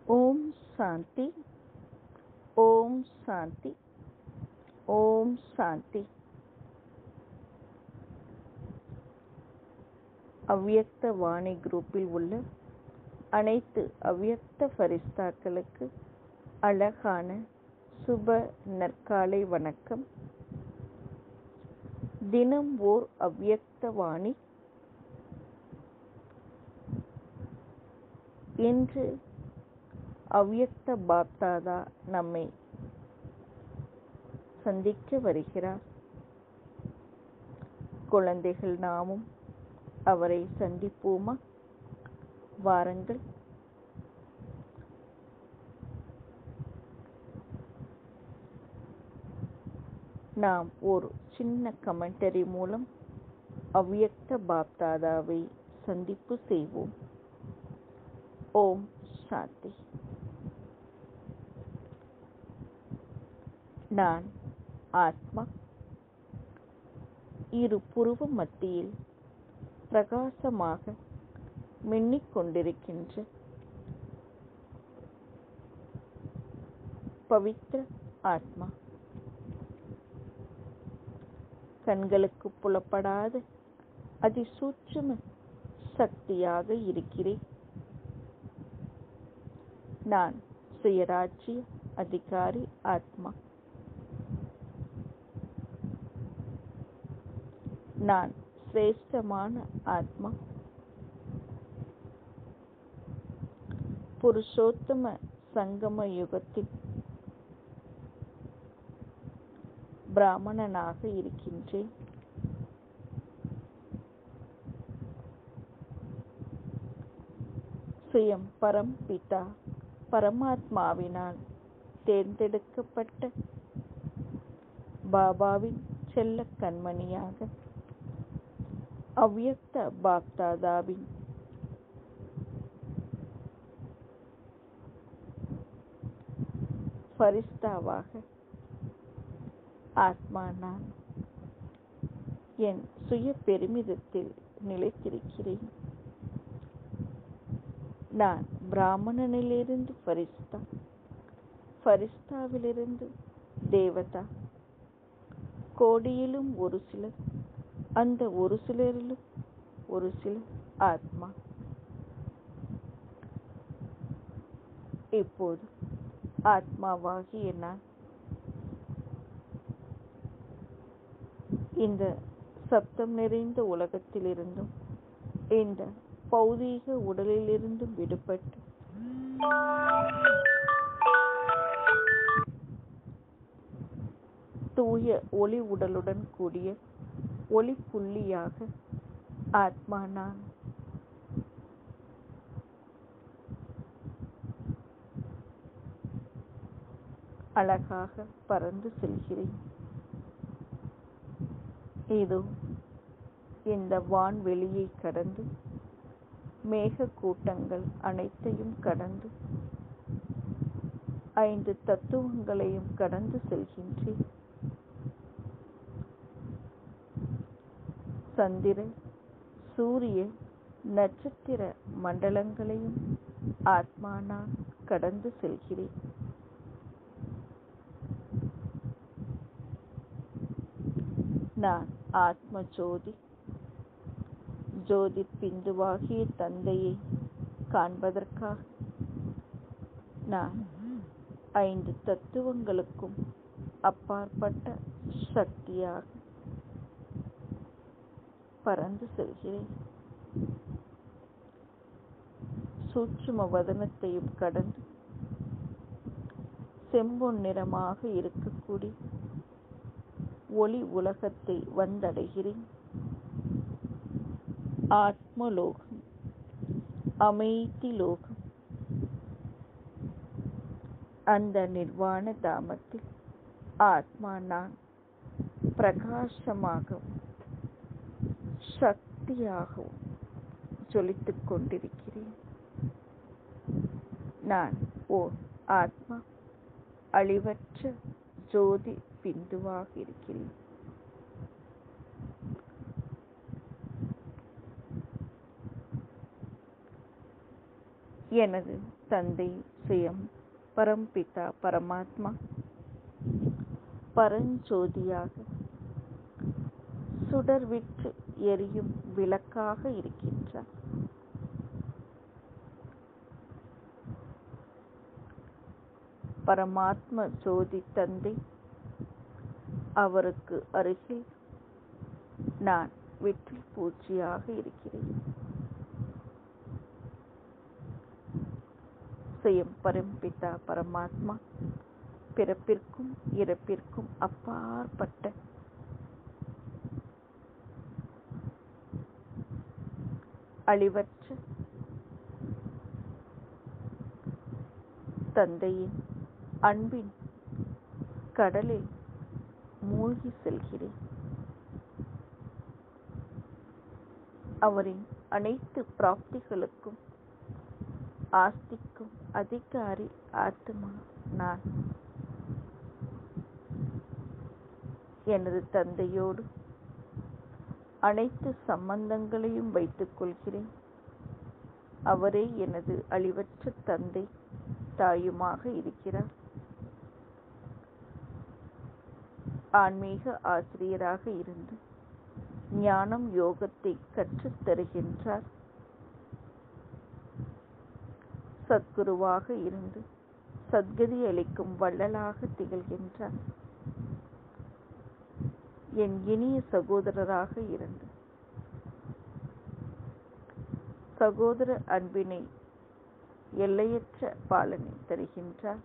ஓம் சாந்தி. ஓம் சாந்தி. ஓம் சாந்தி. அவ்யக்த வாணி குரூப்பில் உள்ள அனைத்து அவ்யக்த ஃபரிஸ்தாக்களுக்கு அழகான சுப நற்காலை வணக்கம். தினம் ஓர் அவ்யக்த வாணி. இன்று அவ்யக்த பாப்தாதா நம்மை சந்திக்க வருகிறார். குழந்தைகள் நாமும் அவரை சந்திப்போமா? வாருங்கள். நாம் ஒரு சின்ன கமெண்டரி மூலம் அவ்யக்த பாப்தாதாவை சந்திப்பு செய்வோம். ஓம் சாந்தி. நான் ஆத்மா, இரு புருவ மத்தியில் பிரகாசமாக மின்னிக் கொண்டிருக்கின்ற பவித்ர ஆத்மா. கண்களுக்கு புலப்படாத அதிசூட்சும சக்தியாக இருக்கிறேன். நான் சுயராஜ்ய அதிகாரி ஆத்மா. நான் சிரேஷ்டமான ஆத்மா. புருஷோத்தம சங்கம யுகத்தில் பிராமணனாக இருக்கின்றேன். சுயம் பரம்பிதா பரமாத்மாவினால் தேர்ந்தெடுக்கப்பட்ட பாபாவின் செல்ல கண்மணியாக அவ்யக்த பாப்தாதாவின் ஃபரிஸ்தாவாக ஆத்மா நான் என் சுய பெருமிதத்தில் நிலைத்திருக்கிறேன். நான் பிராமணனிலிருந்து ஃபரிஸ்தா, ஃபரிஸ்தாவிலிருந்து தேவதா. கோடியிலும் ஒரு சிலர், அந்த ஒரு சிலரிலும் ஒரு சிலர் ஆத்மா. இப்போது ஆத்மாவாகிய நான் இந்த சப்தம் நிறைந்த உலகத்திலிருந்தும் இந்த பௌதீக உடலிலிருந்தும் விடுபட்டு தூய ஒளி உடலுடன் கூடிய ஒளி புள்ளியாக ஆத்மா நான் அழகாக பறந்து செல்கிறேன். இதோ இந்த வான்வெளியை கடந்து, மேக கூட்டங்கள் அனைத்தையும் கடந்து, 5 தத்துவங்களையும் கடந்து செல்கின்றேன். சந்திர, சூரிய, நட்சத்திர மண்டலங்களையும் ஆத்மா நான் கடந்து செல்கிறேன். நான் ஆத்ம ஜோதி, ஜோதி பிந்துவாகிய தந்தையை காண்பதற்காக நான் 5 தத்துவங்களுக்கும் அப்பாற்பட்ட சக்தியாக பறந்து செல்கிறேன். சூட்சும வதனத்தையும் கடந்து செம்பொன் நிறமாக இருக்கக்கூடிய ஒளி உலகத்தை வந்தடைகிறேன். ஆத்மலோகம், அமைதி லோகம். அந்த நிர்வாண தாமத்தில் ஆத்மா நான் பிரகாசமாகவும் சக்தியாகவும் ஜொலித்துக் கொண்டிருக்கிறேன். நான் ஓர் ஆத்மா, அழிவற்ற ஜோதி பிந்துவாக இருக்கிறேன். எனது தந்தை சுயம் பரம்பிதா பரமாத்மா பரஞ்சோதியாக சுடர்விட்டு எரியும் விளக்காக இருக்கின்றார். பரமாத்ம ஜோதி தந்தை அவருக்கு அருகில் நான் வெற்றில் பூச்சியாக இருக்கிறேன். சுயம் பரம்பிதா பரமாத்மா பிறப்பிற்கும் இறப்பிற்கும் அப்பாற்பட்ட அழிவற்ற தந்தையின் அன்பின் கடலில் மூழ்கி செல்கிறேன். அவரின் அனைத்து பிராப்திகளுக்கும் ஆஸ்திக்கும் அதிகாரி ஆத்மா நான். எனது தந்தையோடு அனைத்து சம்பந்தங்களையும் வைத்துக் கொள்கிறேன். அவரே எனது அழிவற்ற தந்தை தாயுமாக இருக்கிறார். ஆன்மீக ஆசிரியராக இருந்து ஞானம் யோகத்தை கற்றுத் தருகின்றார். சத்குருவாக இருந்து சத்கதி அளிக்கும் வள்ளலாக திகழ்கின்றார். என் இனிய சகோதரராக இருந்து சகோதர அன்பினை எல்லையற்ற பாலனை தருகின்றார்.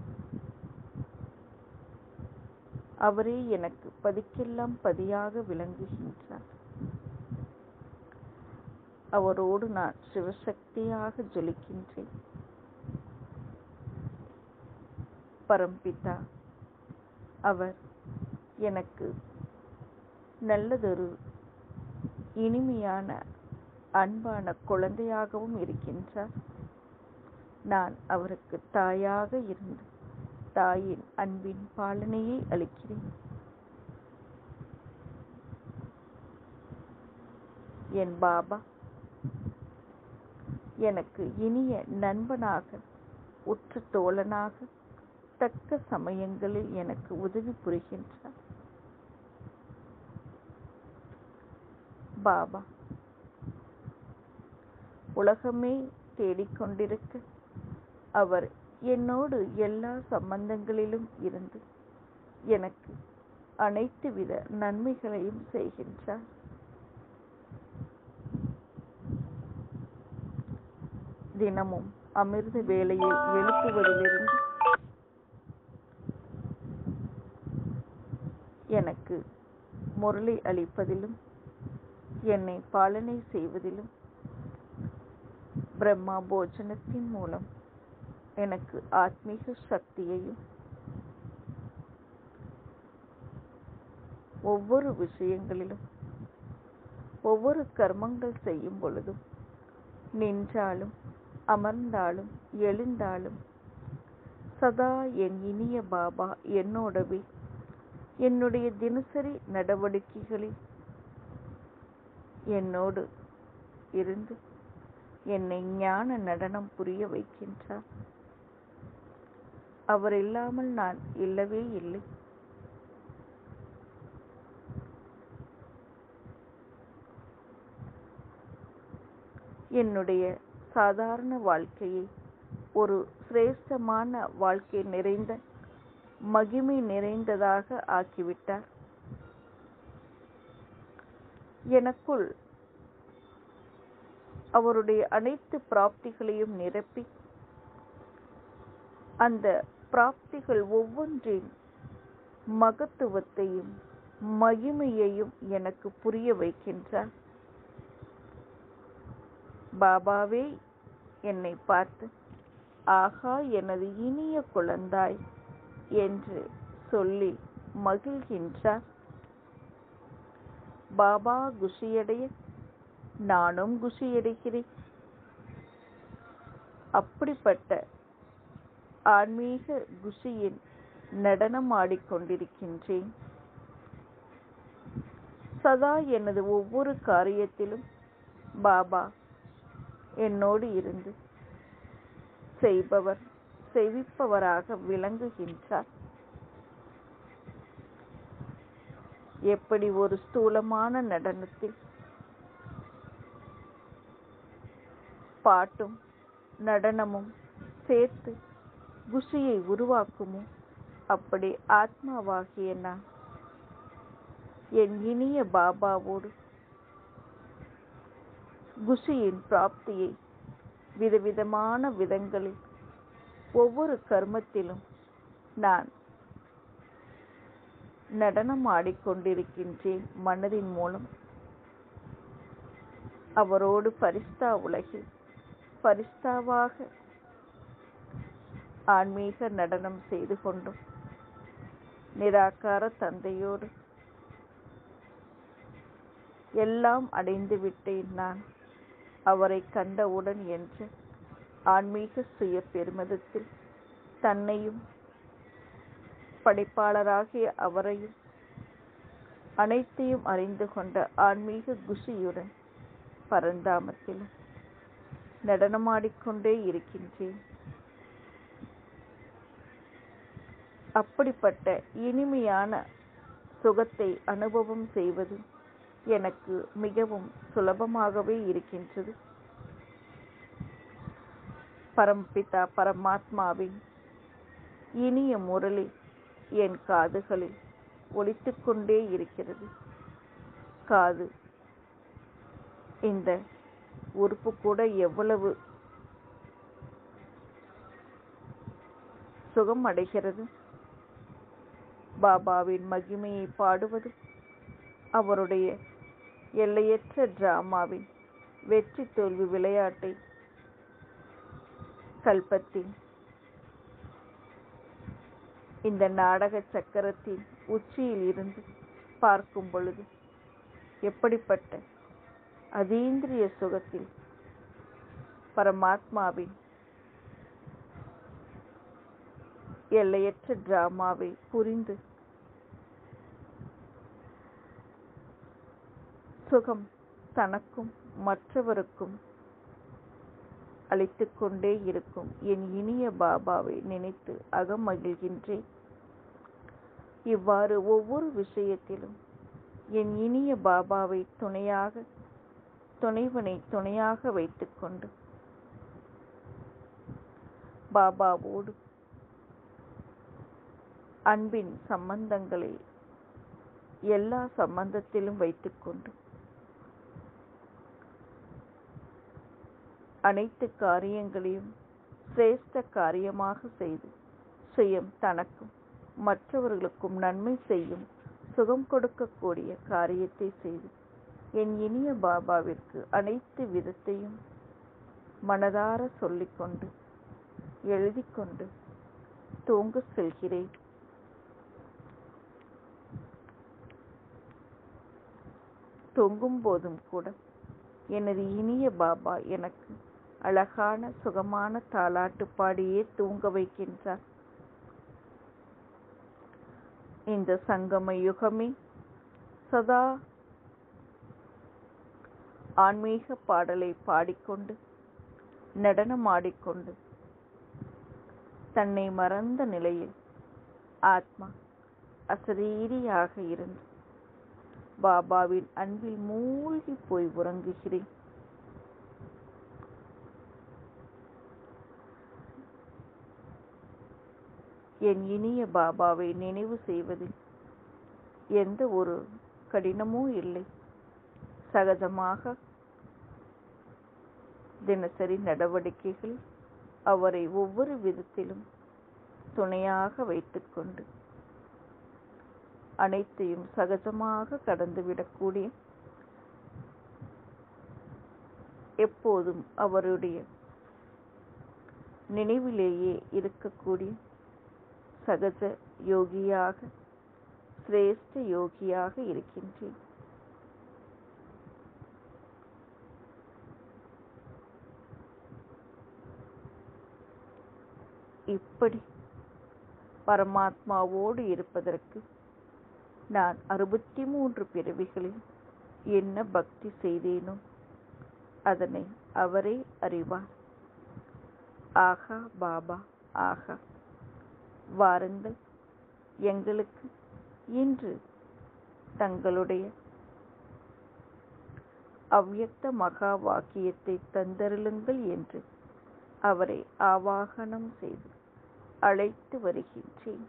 அவரே எனக்கு பதிக்கெல்லாம் பதியாக விளங்குகின்றார். அவரோடு நான் சிவசக்தியாக ஜொலிக்கின்றேன். பரம்பிதா அவர் எனக்கு நல்லதொரு இனிமையான அன்பான குழந்தையாகவும் இருக்கின்றார். நான் அவருக்கு தாயாக இருந்து தாயின் அன்பின் பாலனையை அளிக்கிறேன். என் பாபா எனக்கு இனிய நண்பனாக உற்ற தோழனாக தக்க சமயங்களில் எனக்கு உதவி புரிகின்றார். பாபா உலகமே தேடிக்கொண்டிருக்க அவர் என்னோடு எல்லா சம்பந்தங்களிலும் இருந்து எனக்கு அனைத்து வித நன்மைகளையும் செய்கின்றார். தினமும் அமிர்த வேளையில் எழுப்புவதிலிருந்து எனக்கு முரளி அளிப்பதிலும் என்னை பாலனை செய்வதிலும் பிரம்மா போஜனத்தின் மூலம் எனக்கு ஆத்மீக சக்தியையும் ஒவ்வொரு விஷயங்களிலும் ஒவ்வொரு கர்மங்கள் செய்யும் பொழுதும் நின்றாலும் அமர்ந்தாலும் எழுந்தாலும் சதா என் இனிய பாபா என்னோடவே என்னுடைய தினசரி நடவடிக்கைகளில் என்னோடு இருந்து என்னை ஞான நடனம் புரிய வைக்கின்றார். அவர் இல்லாமல் நான் இல்லவே இல்லை. என்னுடைய சாதாரண வாழ்க்கையை ஒரு சிரேஷ்டமான வாழ்க்கை நிறைந்த மகிமை நிறைந்ததாக ஆக்கிவிட்டார். எனக்குள் அவருடைய அனைத்து பிராப்திகளையும் நிரப்பி அந்த பிராப்திகள் ஒவ்வொன்றின் மகத்துவத்தையும் மகிமையையும் எனக்கு புரிய வைக்கின்றார். பாபாவே என்னை பார்த்து, ஆகா எனது இனிய குழந்தாய் என்று சொல்லி மகிழ்கின்றார். பாபா குஷியடைய நானும் குஷியடைகிறேன். அப்படிப்பட்ட ஆன்மீக குஷியின் நடனம் ஆடிக்கொண்டிருக்கின்றேன். சதா எனது ஒவ்வொரு காரியத்திலும் பாபா என்னோடு இருந்து செய்பவர் செய்விப்பவராக விளங்குகின்றார். எப்படி ஒரு ஸ்தூலமான நடனத்தில் பாட்டும் நடனமும் சேர்த்து குஷியை உருவாக்குமோ, அப்படி ஆத்மாவாகிய நான் என் இனிய பாபாவோடு குஷியின் பிராப்தியை விதவிதமான விதங்களில் ஒவ்வொரு கர்மத்திலும் நான் நடனம் ஆடிக்கொண்டிருக்கின்றேன். மனதின் மூலம் அவரோடு பரிஸ்தா உலகில் பரிஸ்தாவாக ஆன்மீக நடனம் செய்து கொண்டும் நிராகார தந்தையோடு எல்லாம் அடைந்து விட்டேன் நான் அவரை கண்டவுடன் என்ற ஆன்மீக சுய பெருமிதத்தில் தன்னையும் படைப்பாளராகிய அவரையும் அனைத்தையும் அறிந்து கொண்ட ஆன்மீக குஷியுடன் பரந்தாமத்திலும் நடனமாடிக்கொண்டே இருக்கின்றேன். அப்படிப்பட்ட இனிமையான சுகத்தை அனுபவம் செய்வது எனக்கு மிகவும் சுலபமாகவே இருக்கின்றது. பரம்பிதா பரமாத்மாவின் இனிய முரளி என் காதுகளில் ஒலித்துக் கொண்டே இருக்கிறது. காது இந்த உறுப்பு கூட எவ்வளவு சுகம் அடைகிறது. பாபாவின் மகிமையை பாடுவது அவருடைய எல்லையற்ற டிராமாவின் வெற்றி தோல்வி விளையாட்டை கல்பத்தின் இந்த நாடக சக்கரத்தின் உச்சியில் இருந்து பார்க்கும் பொழுது எப்படிப்பட்ட அதீந்திரிய சுகத்தில் பரமாத்மாவின் எல்லையற்ற டிராமாவை புரிந்து சுகம் தனக்கும் மற்றவருக்கும் அளித்துக் கொண்டே இருக்கும் என் இனிய பாபாவை நினைத்து அகமகிழ்கின்றேன். இவ்வாறு ஒவ்வொரு விஷயத்திலும் என் இனிய பாபாவை துணைவனை துணையாக வைத்துக்கொண்டு பாபாவோடு அன்பின் சம்பந்தங்களை எல்லா சம்பந்தத்திலும் வைத்துக்கொண்டு அனைத்து காரியங்களையும் சிரேஷ்ட காரியமாக செய்து சுயம் தனக்கும் மற்றவர்களுக்கும் நன்மை செய்யும் சுகம் கொடுக்கக்கூடிய காரியத்தை செய்து என் இனிய பாபாவிற்கு அனைத்து விதத்தையும் மனதார சொல்லிக்கொண்டு எழுதிக்கொண்டு தூங்க செல்கிறேன். தூங்கும் போதும் கூட எனது இனிய பாபா எனக்கு அழகான சுகமான தாலாட்டு பாடியே தூங்க வைக்கின்றார். இந்த சங்கம யுகமே சதா ஆன்மீக பாடலை பாடிக்கொண்டு நடனமாடிக்கொண்டு தன்னை மறந்த நிலையில் ஆத்மா அசரீரியாக இருந்து பாபாவின் அன்பில் மூழ்கி போய் உறங்குகிறேன். என் இனிய பாபாவை நினைவு செய்வதில் எந்த ஒரு கடினமும் இல்லை. சகஜமாக தினசரி நடவடிக்கைகள் அவரை ஒவ்வொரு விதத்திலும் துணையாக வைத்துக்கொண்டு அனைத்தையும் சகஜமாக கடந்துவிடக்கூடிய எப்போதும் அவருடைய நினைவிலேயே இருக்கக்கூடிய சகஜ யோகியாக சிரேஷ்ட யோகியாக இருக்கின்றேன். இப்படி பரமாத்மாவோடு இருப்பதற்கு நான் 63 பிறவிகளில் என்ன பக்தி செய்தேனோ அதனை அவரே அறிவார். ஆகா பாபா ஆகா, வாருங்கள், எங்களுக்கு இன்று தங்களுடைய அவ்யக்த மகா வாக்கியத்தை தந்தருளுங்கள் என்று அவரை ஆவாகனம் செய்து அழைத்து வருகின்றேன்.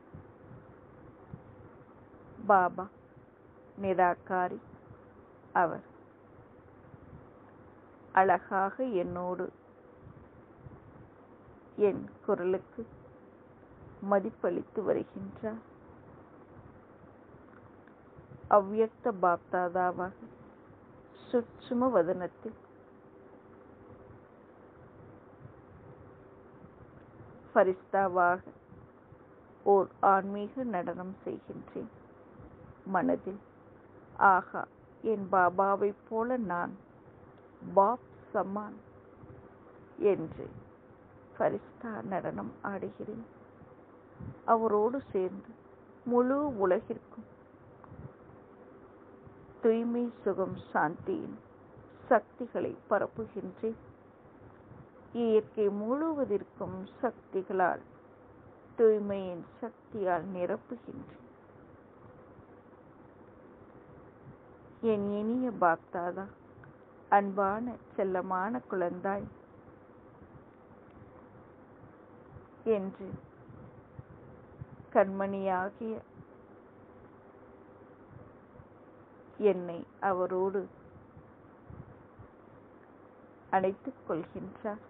பாபா நிராகாரி, அவர் அழகாக என்னோடு என் குரலுக்கு மதிப்பளித்து வருகின்றார். அவ்யக்த பாப்தாதாவாக சுட்சும வதனத்தில் ஃபரிஸ்தாவாக ஓர் ஆன்மீக நடனம் செய்கின்றேன். மனதில் ஆகா, என் பாபாவைப் போல நான் பாப் சமான் என்று ஃபரிஸ்தா நடனம் ஆடுகிறேன். அவரோடு சேர்ந்து முழு உலகிற்கும் தூய்மை, சுகம், சாந்தியின் சக்திகளை பரப்புகின்றேன். இயற்கை முழுவதற்கும் சக்திகளால், தூய்மையின் சக்தியால் நிரப்புகின்றேன். என் இனிய பாப்தாதா, அன்பான செல்லமான குழந்தாய் என்று கண்மணியாகிய என்னை அவரோடு அணைத்துக் கொள்கின்றார்.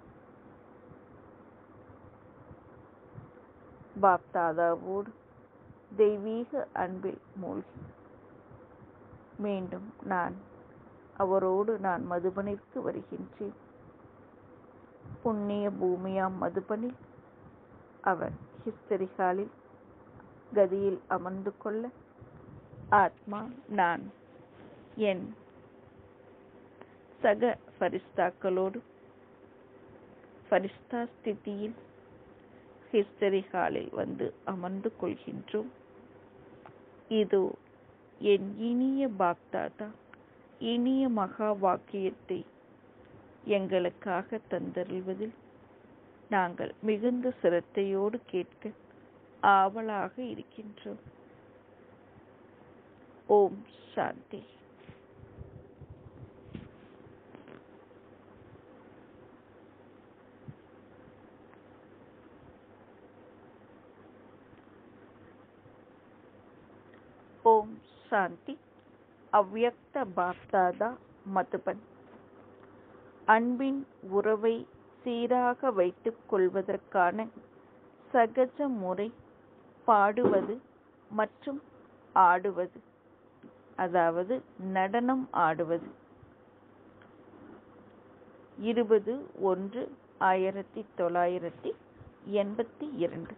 பாப்தாதாவோடு தெய்வீக அன்பில் மூழ்கி மீண்டும் அவரோடு நான் மதுபனிற்கு வருகின்றேன். புண்ணிய பூமியாம் மதுபனில் அவர் ஹிஸ்டரிகாலில் கதியில் அமர்ந்து கொள்ள ஆத்மா நான் என் சக ஃபரிஸ்தாக்களோடு ஃபரிஸ்தா ஸ்திதியில் ஹிஸ்டரிகாலில் வந்து அமர்ந்து கொள்கின்றோம். இதோ என் இனிய பாப்தாதா இனிய மகா வாக்கியத்தை எங்களுக்காக தந்தருள்வதில் நாங்கள் மிகுந்த சிரத்தையோடு கேட்க ஆவலாக இருக்கின்றோம். ஓம் சாந்தி. ஓம் சாந்தி. அவ்யக்த பாப்தாதா மதுபன். அன்பின் உறவை சீராக வைத்துக் கொள்வதற்கான சகஜ முறை பாடுவது மற்றும் ஆடுவது, அதாவது நடனம் ஆடுவது. 20-1-1982.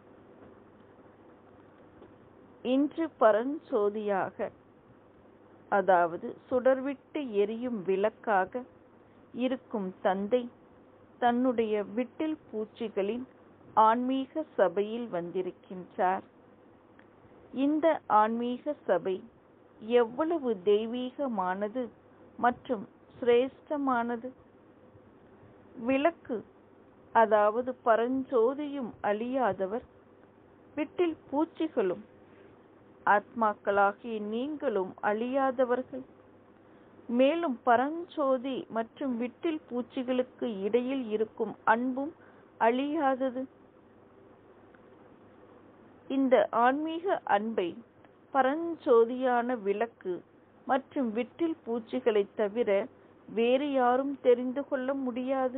இன்று பரஞ்சோதியாக, அதாவது சுடர்விட்டு எரியும் விளக்காக இருக்கும் தந்தை தன்னுடைய விட்டில் பூச்சிகளின் ஆன்மீக சபையில் வந்திருக்கின்றார். இந்த ஆன்மீக சபை எவ்வளவு தெய்வீகமானது மற்றும் சிரேஷ்டமானது! விளக்கு, அதாவது பரஞ்சோதியும் அழியாதவர், விட்டில் பூச்சிகளும் ஆத்மாக்களாகிய நீங்களும் அழியாதவர்கள். மேலும் பரஞ்சோதி மற்றும் விட்டில் பூச்சிகளுக்கு இடையில் இருக்கும் அன்பும் அழியாதது. இந்த ஆன்மீக அன்பை பரஞ்சோதியான விளக்கு மற்றும் விட்டில் பூச்சிகளை தவிர வேறு யாரும் தெரிந்து கொள்ள முடியாது.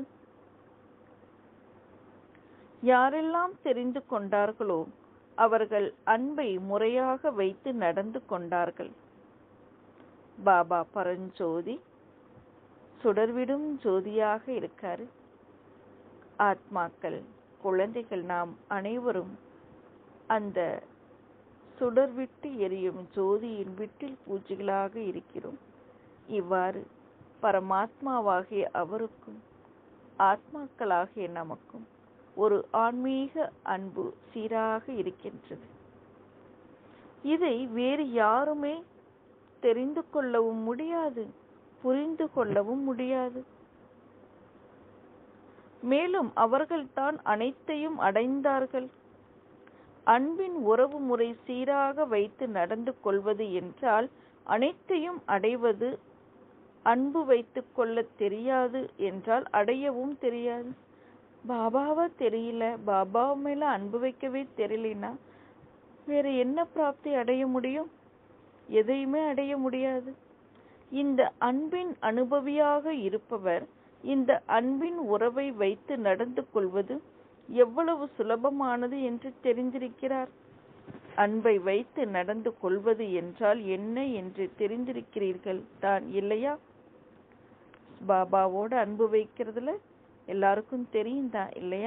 யாரெல்லாம் தெரிந்து கொண்டார்களோ அவர்கள் அன்பை முறையாக வைத்து நடந்து கொண்டார்கள். பாபா பரஞ்சோதி சுடர்விடும் ஜோதியாக இருக்காரு. ஆத்மாக்கள், குழந்தைகள், நாம் அனைவரும் அந்த சுடர்விட்டு எரியும் ஜோதியின் விட்டில் பூச்சிகளாக இருக்கிறோம். இவ்வாறு பரமாத்மாவாகிய அவருக்கும் ஆத்மாக்களாகிய நமக்கும் ஒரு ஆன்மீக அன்பு சீராக இருக்கின்றது. இதை வேறு யாருமே தெரிந்து கொள்ளவும் முடியாது, புரிந்து கொள்ளவும் முடியாது. மேலும் அவர்கள்தான் அனைத்தையும் அடைந்தார்கள். அன்பின் உறவு முறை சீராக வைத்து நடந்து கொள்வது என்றால் அனைத்தையும் அடைவது. அன்பு வைத்துக் கொள்ள தெரியாது என்றால் அடையவும் தெரியாது. பாபாவா தெரியல, பாபா மேல அன்பு வைக்கவே தெரியலனா வேற என்ன பிராப்தி அடைய முடியும்? எதையுமே அடைய முடியாது. இந்த அன்பின் அனுபவியாக இருப்பவர் இந்த அன்பின் உறவை வைத்து நடந்து கொள்வது எவ்வளவு சுலபமானது என்று தெரிந்திருக்கிறார். அன்பை வைத்து நடந்து கொள்வது என்றால் என்ன என்று தெரிந்திருக்கிறீர்கள் தான் இல்லையா? பாபாவோட அன்பு வைக்கிறதுல எல்லாருக்கும் தெரியும் தான் இல்லையா?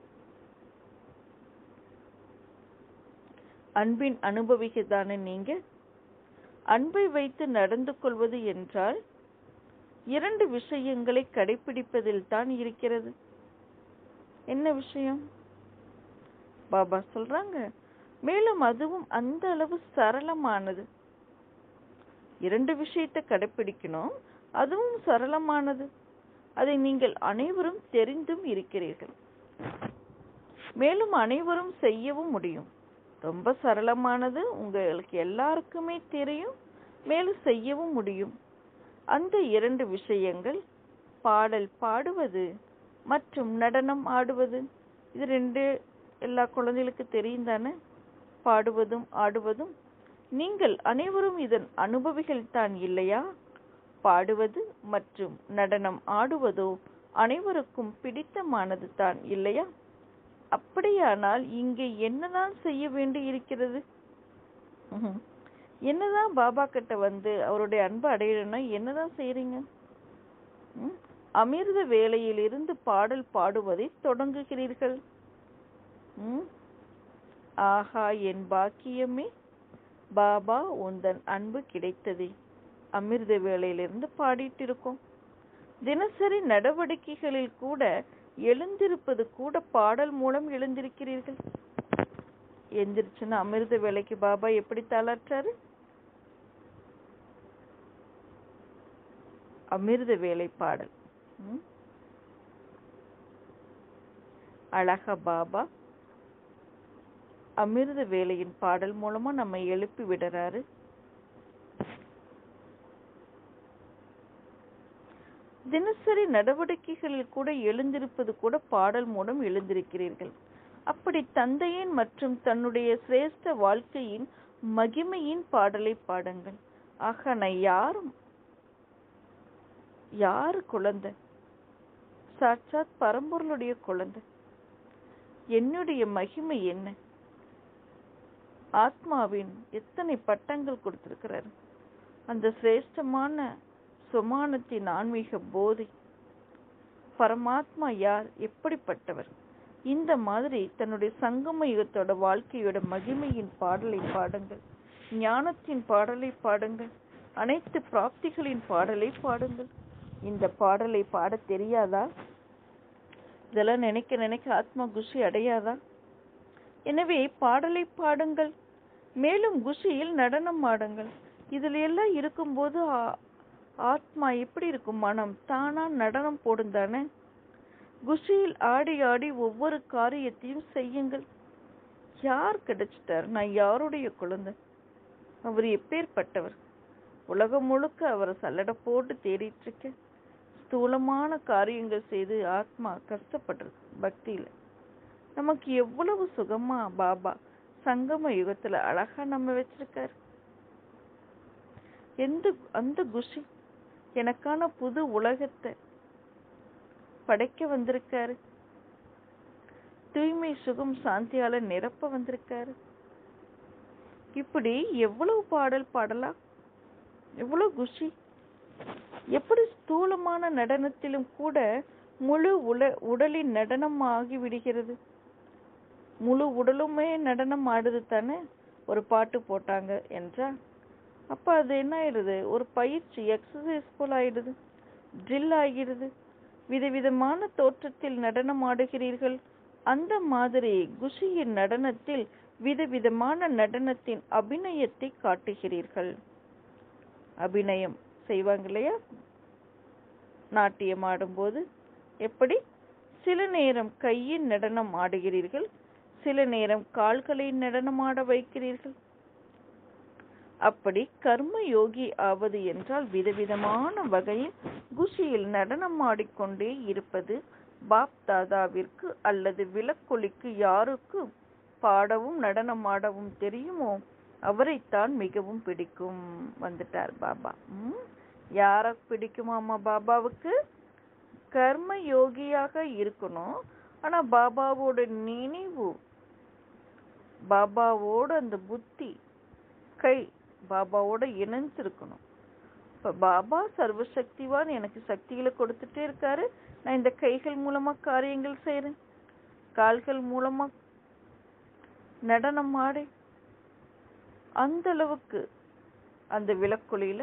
அன்பின் அனுபவிக்க தானே நீங்க. அன்பை வைத்து நடந்து கொள்வது என்றால் 2 விஷயங்களை கடைபிடிப்பதில் தான் இருக்கிறது. என்ன விஷயம்? பாபா சொல்றாங்க, மேலும் அதுவும் அந்த அளவு சரளமானது. 2 விஷயத்தை கடைபிடிக்கணும், அதுவும் சரளமானது. அதை நீங்கள் அனைவரும் தெரிந்தும் இருக்கிறீர்கள். மேலும் அனைவரும் செய்யவும் முடியும். ரொம்ப சரளமானது, உங்களுக்கு எல்லாருக்குமே தெரியும், மேலும் செய்யவும் முடியும். அந்த 2 விஷயங்கள் பாடல் பாடுவது மற்றும் நடனம் ஆடுவது. இது 2 எல்லா குழந்தைகளுக்கு தெரியும் தானே? பாடுவதும் ஆடுவதும். நீங்கள் அனைவரும் இதன் அனுபவிகள் தான் இல்லையா? பாடுவது மற்றும் நடனம் ஆடுவதோ அனைவருக்கும் பிடித்தமானது தான் இல்லையா? அப்படியானால் இங்கே என்னதான் செய்ய வேண்டி இருக்கிறது? என்னதான் பாபா கிட்ட வந்து அவருடைய அன்பு அடையணும்னா என்னதான் செய்றீங்க? அமிர்த வேளையில் இருந்து பாடல் பாடுவதை தொடங்குகிறீர்கள். ஆஹா என் பாக்கியமே, பாபா உந்தன் அன்பு கிடைத்ததே. அமிர்த வேளையிலிருந்து பாடிட்டு இருக்கோம். தினசரி நடவடிக்கைகளில் கூட எழுந்திருப்பது கூட பாடல் மூலம் எழுந்திருக்கிறீர்கள். எந்திரிச்சுன்னா அமிர்த வேளைக்கு பாபா எப்படி தாளாற்றாரு? அமிர்த வேளை பாடல். அழகா பாபா அமிர்த வேளையின் பாடல் மூலமா நம்ம எழுப்பி விடுறாரு. தினசரி நடவடிக்கைகளில் கூட எழுந்திருப்பது கூட பாடல் மூலம் எழுந்திருக்கிறீர்கள். அப்படி தந்தையின் மற்றும் தன்னுடைய சிரேஷ்ட வாழ்க்கையின் மகிமையின் பாடலை பாடுங்கள். ஆக நான் யாரு குழந்தை? சாட்சாத் பரம்பொருளுடைய குழந்தை. என்னுடைய மகிமை என்ன? ஆத்மாவின் எத்தனை பட்டங்கள் கொடுத்திருக்கிறார். அந்த சிரேஷ்டமான சுமானத்தின் ஆன்மீக போதை. பரமாத்மா யார்? எப்படிப்பட்டவர்? இந்த மாதிரி தன்னுடைய சங்கம யுகத்தோட வாழ்க்கையோட மகிமையின் பாடலை பாடுங்கள். ஞானத்தின் பாடலை பாடுங்கள். அனைத்து பிராப்திகளின் பாடலை பாடுங்கள். இந்த பாடலை பாட தெரியாதா? இதெல்லாம் நினைக்க நினைக்க ஆத்மா குஷி அடையாதா? எனவே பாடலை பாடுங்கள். மேலும் குஷியில் நடனம் ஆடுங்கள். இதுல எல்லாம் இருக்கும்போது ஆத்மா எப்படி இருக்கும்? மனம் தானா நடனம் போடும் தானே. குஷியில் ஆடி ஆடி ஒவ்வொரு காரியத்தையும் செய்யுங்கள். யார் கிடைச்சிட்டார்? நான் யாருடைய குழந்தை? அவர் எப்பேற்பட்டவர்? உலகம் முழுக்க அவரை சல்லடை போட்டு தேடிட்டு இருக்க. ஸ்தூலமான காரியங்கள் செய்து ஆத்மா கஷ்டப்படுறது. பக்தியில நமக்கு எவ்வளவு சுகமா பாபா சங்கம யுகத்துல அழகா நம்ம வச்சிருக்காரு. அந்த குஷி எனக்கான புது உலகத்தை படைக்க வந்திருக்காரு. தூய்மை சுகம் சாந்தியால நிரப்ப வந்திருக்காரு. இப்படி எவ்வளவு பாடல் பாடலாம், எவ்வளவு குஷி. எப்படி ஸ்தூலமான நடனத்திலும் கூட முழு உடலின் நடனம் ஆகி விடுகிறது. முழு உடலுமே நடனம் ஆடுது தானே. ஒரு பாட்டு போட்டாங்க என்றா அப்ப அது என்ன ஆயிடுது? ஒரு பயிற்சி, எக்ஸசைஸ் போல ஆயிடுது, ட்ரில் ஆகிறது. விதவிதமான தோற்றத்தில் நடனம் ஆடுகிறீர்கள். அந்த மாதிரி குஷியின் நடனத்தில் விதவிதமான நடனத்தின் அபிநயத்தை காட்டுகிறீர்கள். அபிநயம் செய்வாங்க இல்லையா? நாட்டியம் ஆடும்போது எப்படி சில நேரம் கையின் நடனம் ஆடுகிறீர்கள், சில நேரம் கால்களை நடனமாட வைக்கிறீர்கள். அப்படி கர்ம யோகி ஆவது என்றால் விதவிதமான வகையில் குஷியில் நடனம் ஆடிக்கொண்டே இருப்பது. பாப் தாதாவிற்கு அல்லது விளக்கொலிக்கு யாருக்கு பாடவும் நடனம் ஆடவும் தெரியுமோ அவரைத்தான் மிகவும் பிடிக்கும். வந்துட்டார் பாபா. யார பிடிக்குமாமா பாபாவுக்கு? கர்ம யோகியாக இருக்கணும், ஆனா பாபாவோட நினைவு, பாபாவோட அந்த புத்தி கை பாபாவோட இணைஞ்சிருக்கணும். இப்ப பாபா சர்வசக்திவான், எனக்கு சக்திகளை கொடுத்துட்டே இருக்காரு. நான் இந்த கைகள் மூலமா காரியங்கள் செய்யறேன், கால்கள் மூலமா நடனம் ஆடி, அந்த அளவுக்கு அந்த விளக்கொலியில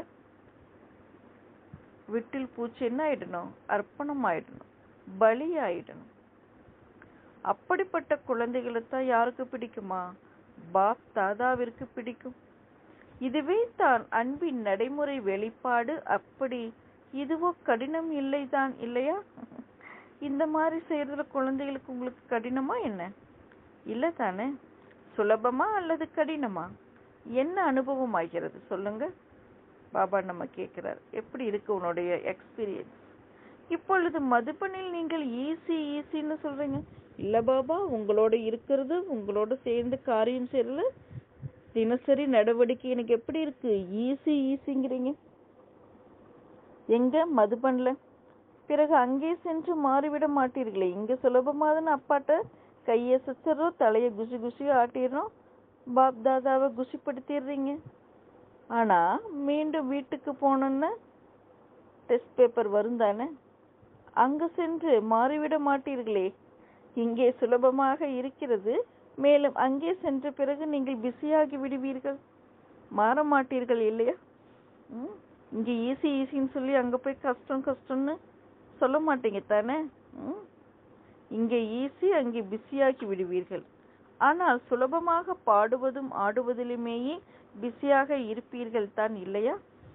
விட்டில் பூச்சி என்ன ஆயிடணும்? அர்ப்பணம் ஆயிடணும், பலி ஆயிடணும். அப்படிப்பட்ட குழந்தைகளைத்தான் யாருக்கு பிடிக்குமா? பாப் தாதாவிற்கு பிடிக்கும். இதுவே தான் அன்பின் நடைமுறை வெளிப்பாடு. அப்படி இதுவோ கடினம் இல்லைதான் இல்லையா? இந்த மாதிரி செய்யறதுல குழந்தைகளுக்கு உங்களுக்கு கடினமா என்ன? இல்ல தானே? சுலபமா அல்லது கடினமா? என்ன அனுபவம் ஆகிறது சொல்லுங்க. பாபா நம்ம கேட்கிறார், எப்படி இருக்கு உன்னுடைய எக்ஸ்பீரியன்ஸ்? இப்பொழுது மதுபனில் நீங்கள் ஈஸின்னு சொல்றீங்க. இல்ல பாபா, உங்களோட இருக்கிறது, உங்களோட சேர்ந்து காரியம் செய்யறது, தினசரி நடவடிக்கை எனக்கு எப்படி இருக்கு? ஈஸிங்கிறீங்க. எங்க மதுபன்ல? பிறகு அங்கே சென்று மாறிவிட மாட்டீர்களே. இங்க சுலபமாதான அப்பாட்ட கையை சுச்சறோம், தலையை குஷியோ ஆட்டிடுறோம், பாப் தாதாவை குஷிப்படுத்திடுறீங்க. ஆனா மீண்டும் வீட்டுக்கு போனோன்னு டெஸ்ட் பேப்பர் வரும் தானே. அங்க சென்று மாறிவிட மாட்டீர்களே. இங்கே சுலபமாக இருக்கிறது, மேலும் அங்கே சென்ற பிறகு நீங்கள் பிஸியாகி விடுவீர்கள், மாற மாட்டீர்கள் இல்லையா? இங்க ஈஸின்னு சொல்லி அங்க போய் கஷ்டம்னு சொல்ல மாட்டீங்க தானே. இங்க ஈஸி, அங்கே பிஸியாகி விடுவீர்கள். ஆனால் சுலபமாக பாடுவதும் ஆடுவதிலுமேயே பிஸியாக இருப்பீர்கள் தான் இல்லையா?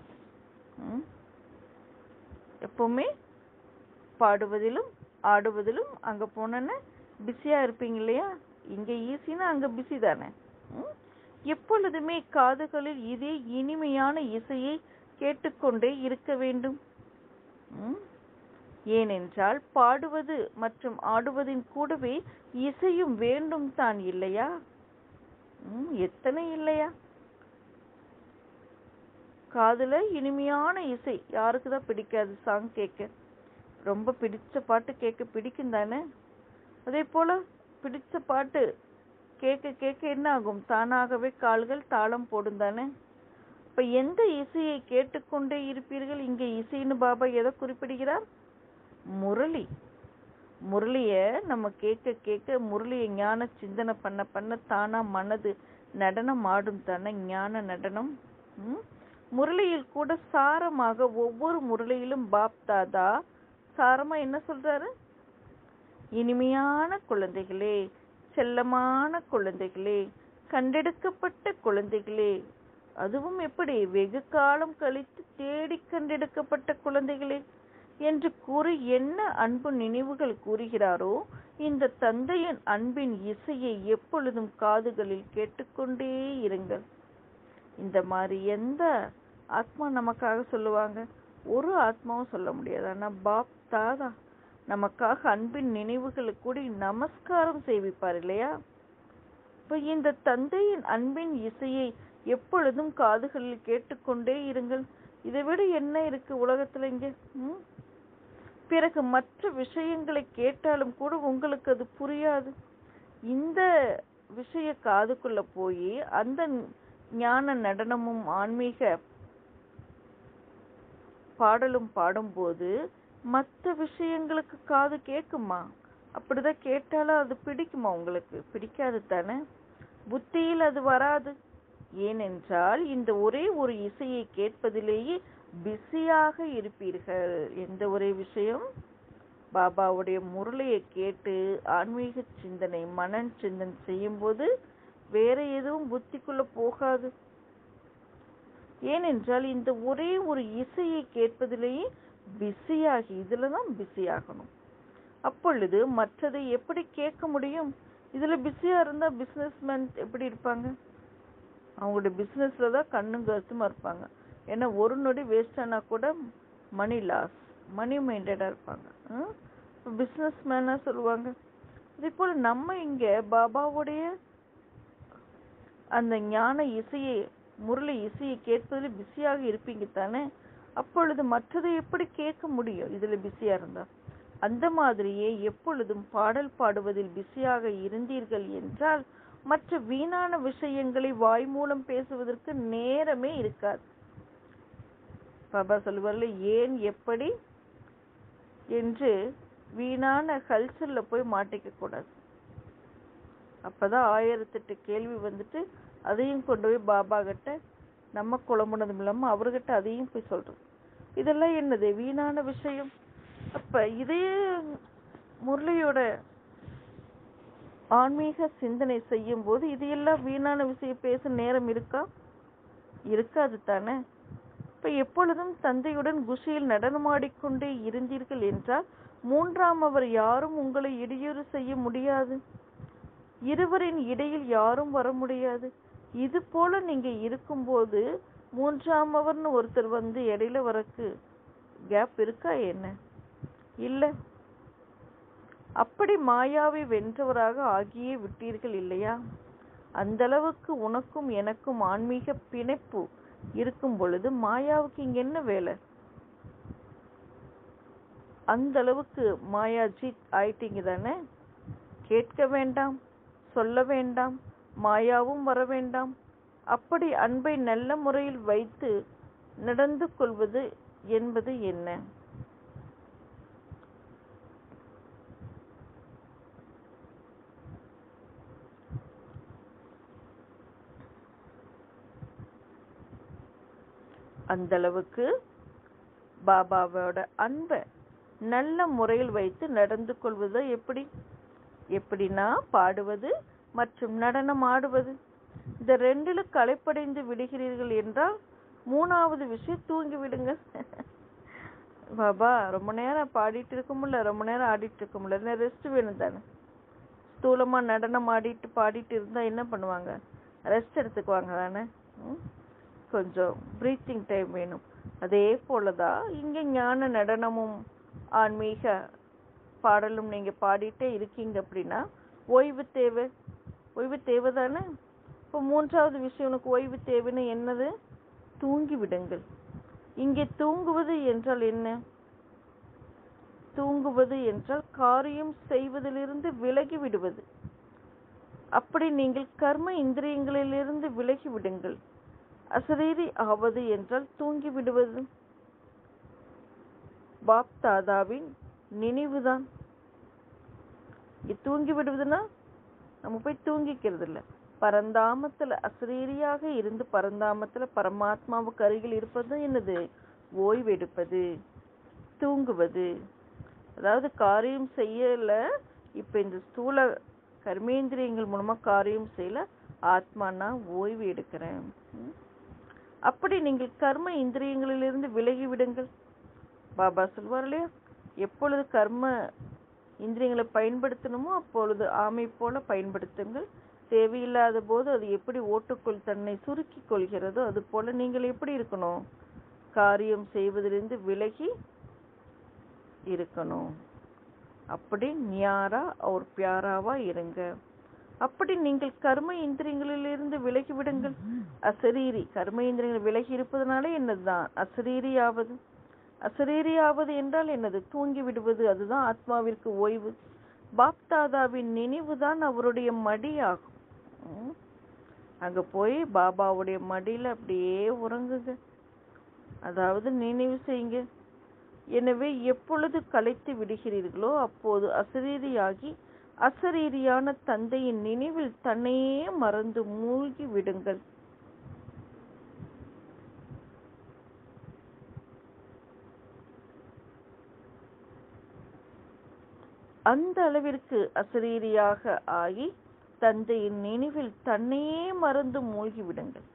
எப்பவுமே பாடுவதிலும் ஆடுவதிலும் அங்க போனோன்னு பிஸியா இருப்பீங்க இல்லையா? இங்க ஈஸினா அங்க பிஸி தானே. எப்பொழுதுமே காதுகளில் இதே இனிமையான இசையை கேட்டுக்கொண்டே இருக்க வேண்டும். ஏனென்றால் பாடுவது மற்றும் ஆடுவதின் கூடவே இசையும் வேண்டும் தான் இல்லையா? எத்தனை இல்லையா? காதுல இனிமையான இசை யாருக்குதான் பிடிக்காது? சாங் கேட்க ரொம்ப பிடிச்ச பாட்டு கேட்க பிடிக்கும் தானே. அதே போல பிடிச்ச பாட்டு கேட்க என்ன ஆகும்? தானாகவே கால்கள் தாளம் போடும் தானே. இப்ப எந்த இசையை கேட்டுக்கொண்டே இருப்பீர்கள்? இங்க இசைன்னு பாபா எதை குறிப்பிடுகிறார்? முரளிய நம்ம கேட்க முரளியை ஞான சிந்தனை பண்ண தானா மனது நடனம் ஆடும் தானே ஞான நடனம். முரளியில் கூட சாரமாக ஒவ்வொரு முரளியிலும் பாப் தாதா சாரமா என்ன சொல்றாரு? இனிமையான குழந்தைகளே, செல்லமான குழந்தைகளே, கண்டெடுக்கப்பட்ட குழந்தைகளே, அதுவும் எப்படி வெகு காலம் கழித்து தேடி கண்டெடுக்கப்பட்ட குழந்தைகளே என்று கூறி என்ன அன்பு நினைவுகள் கூறுகிறாரோ, இந்த தந்தையின் அன்பின் இசையை எப்பொழுதும் காதுகளில் கேட்டுக்கொண்டே இருங்கள். இந்த மாதிரி எந்த ஆத்மா நமக்காக சொல்லுவாங்க? ஒரு ஆத்மாவும் சொல்ல முடியாது. ஆனா பாப் தாதா நமக்காக அன்பின் நினைவுகளுக்கு கூட நமஸ்காரம் செய்விப்பார் இல்லையா? இப்ப இந்த தந்தையின் அன்பின் இசையை எப்பொழுதும் காதுகளில் கேட்டுக்கொண்டே இருங்கள். இதை விட என்ன இருக்கு உலகத்துல இங்க? பிறகு மற்ற விஷயங்களை கேட்டாலும் கூட உங்களுக்கு அது புரியாது. இந்த விஷய காதுக்குள்ள போய் அந்த ஞான நடனமும் ஆன்மீக பாடலும் பாடும்போது மற்ற விஷயங்களுக்கு காது கேட்குமா? அப்படிதான் கேட்டாலும் அது பிடிக்குமா உங்களுக்கு? பிடிக்காது தானே. புத்தியில் அது வராது. ஏனென்றால் இந்த ஒரே ஒரு இசையை கேட்பதிலேயே பிஸியாக இருப்பீர்கள். எந்த ஒரே விஷயம்? பாபாவுடைய முரளியை கேட்டு ஆன்மீக சிந்தனை மனன் சிந்தனை செய்யும் போது வேற எதுவும் புத்திக்குள்ள போகாது. ஏனென்றால் இந்த ஒரே ஒரு இசையை கேட்பதிலேயே பிஸியாகி, இதுலதான் பிஸியாகணும். அப்பொழுது மற்றதை எப்படி கேட்க முடியும்? இதுல பிஸியா இருந்தா பிசினஸ்மேன் எப்படி இருப்பாங்க? அவங்களுடைய பிசினஸ்ல தான் கண்ணும் கருத்துமா இருப்பாங்க. ஏன்னா ஒரு நொடி வேஸ்ட் ஆனா கூட மணி லாஸ், மணி மைண்டடா இருப்பாங்க. பிசினஸ் மேனா சொல்லுவாங்க. இதே போல நம்ம இங்க பாபாவுடைய அந்த ஞான இசையை, முரளி இசையை கேட்பதில் பிஸியாக இருப்பீங்க தானே. அப்பொழுது மற்றதை எப்படி கேட்க முடியும் இதுல பிஸியா இருந்தா? அந்த மாதிரியே எப்பொழுதும் பாடல் பாடுவதில் பிஸியாக இருந்தீர்கள் என்றால் மற்ற வீணான விஷயங்களை வாய் மூலம் பேசுவதற்கு நேரமே இருக்காது. பாபா சொல்லுவார்ல, ஏன் எப்படி என்று வீணான கல்ச்சர்ல போய் மாட்டிக்க கூடாது. அப்பதான் 1008 கேள்வி வந்துட்டு அதையும் கொண்டு போய் பாபா கிட்ட நம்ம குழம்புனதும் இல்லாம அவர்கிட்ட அதையும் போய் சொல்றோம். இதெல்லாம் என்னது வீணான விஷயம். அப்ப இதே முரளியோட ஆன்மீக சிந்தனை செய்யும் போது இதையெல்லாம் வீணான விஷயம் பேச நேரம் இருக்கா? இருக்காது தானே. இப்ப எப்பொழுதும் தந்தையுடன் குஷியில் நடனமாடிக்கொண்டே இருந்தீர்கள் என்றால் மூன்றாம் அவர் யாரும் உங்களை இடையூறு செய்ய முடியாது. இருவரின் இடையில் யாரும் வர முடியாது. இது போல நீங்க இருக்கும்போது மூன்றாம் அவர்னு ஒருத்தர் வந்து இடையில வரக்கு கேப் இருக்கா என்ன? இல்ல. அப்படி மாயாவை வென்றவராக ஆகியே விட்டீர்கள் இல்லையா? அந்த அளவுக்கு உனக்கும் எனக்கும் ஆன்மீக பிணைப்பு இருக்கும் பொழுது மாயாவுக்கு இங்க என்ன வேலை? அந்த அளவுக்கு மாயாஜித் ஆயிட்டீங்க தானே. கேட்க வேண்டாம், சொல்ல வேண்டாம், மாயாவும் வர வேண்டாம். அப்படி அன்பை நல்ல முறையில் வைத்து நடந்து கொள்வது என்பது என்ன? அந்த அளவுக்கு பாபாவோட அன்பை நல்ல முறையில் வைத்து நடந்து கொள்வது எப்படி? எப்படின்னா பாடுவது மற்றும் நடனம் ஆடுவது. இந்த ரெண்டுல களைப்படைந்து விடுகிறீர்கள் என்றால் மூணாவது விஷயம் தூங்கி விடுங்க. பாபா ரொம்ப நேரம் பாடிட்டு இருக்க முடியல, ரொம்ப நேரம் ஆடிட்டு இருக்க முடியல, ரெஸ்ட் வேணும் தானே. ஸ்தூலமா நடனம் ஆடிட்டு பாடிட்டு இருந்தா என்ன பண்ணுவாங்க? ரெஸ்ட் எடுத்துக்குவாங்க தானே. கொஞ்சம் பிரீத்திங் டைம் வேணும். அதே போலதான் இங்க ஞான நடனமும் ஆன்மீக பாடலும் நீங்க பாடிட்டே இருக்கீங்க அப்படின்னா ஓய்வு தேவை. ஓய்வு தேவை தானே. இப்போ மூன்றாவது விஷயம், உனக்கு ஓய்வு தேவைன்னு என்னது? தூங்கி விடுங்கள். இங்கே தூங்குவது என்றால் என்ன? தூங்குவது என்றால் காரியம் செய்வதிலிருந்து விலகி விடுவது. அப்படி நீங்கள் கர்ம இந்திரியங்களிலிருந்து விலகி விடுங்கள். அசரீரி ஆவது என்றால் தூங்கி விடுவது. பாப் தாதாவின் நினைவுதான். தூங்கி விடுவதுன்னா நம்ம போய் தூங்கிக்கிறது இல்ல. பரந்தாமத்துல அசரீரியாக இருந்து பரந்தாமத்துல பரமாத்மாவுக்கு அருகில் இருப்பது என்னது? ஓய்வு எடுப்பது, தூங்குவது. அதாவது காரியம் செய்யல, இப்ப இந்த ஸ்தூல கர்மேந்திரியங்கள் மூலமா காரியம் செய்யல, ஆத்மானா ஓய்வு எடுக்கிறேன். அப்படி நீங்கள் கர்ம இந்திரியங்களிலிருந்து விலகி விடுங்கள். பாபா சொல்வார் இல்லையா, எப்பொழுது கர்ம இந்திரியங்களை பயன்படுத்தணுமோ அப்பொழுது ஆமை போல பயன்படுத்துங்கள். தேவையில்லாத போது அது எப்படி ஓட்டுக்குள் தன்னை சுருக்கிக் கொள்கிறதோ அது போல நீங்கள் எப்படி இருக்கணும்? காரியம் செய்வதிலிருந்து விலகி இருக்கணும். அப்படி ஞாரா ஒரு பியாராவா இருங்க. அப்படி நீங்கள் கர்ம இந்திரியங்களிலிருந்து விலகி விடுங்கள். அசரீரி கர்ம இந்திரியங்கள் விலகி இருப்பதனால என்னதுதான் அசரீரி ஆவது. அசரீரி ஆவது என்றால் என்னது? தூங்கி விடுவது. அதுதான் ஆத்மாவிற்கு ஓய்வு. பாப்தாதாவின் நினைவுதான் அவருடைய மடி ஆகும். அங்க போய் பாபாவுடைய மடியில அப்படியே உறங்குங்க. அதாவது நினைவு செய்யுங்க. எனவே எப்பொழுது களைத்து விடுகிறீர்களோ அப்போது அசரீரியாகி அசரீரியான தந்தையின் நினைவில் தன்னையே மறந்து மூழ்கி விடுங்கள். அந்த அளவிற்கு அசரீரியாக ஆகி தந்தையின் நினைவில் தன்னையே மறந்து மூழ்கி விடுங்கள்.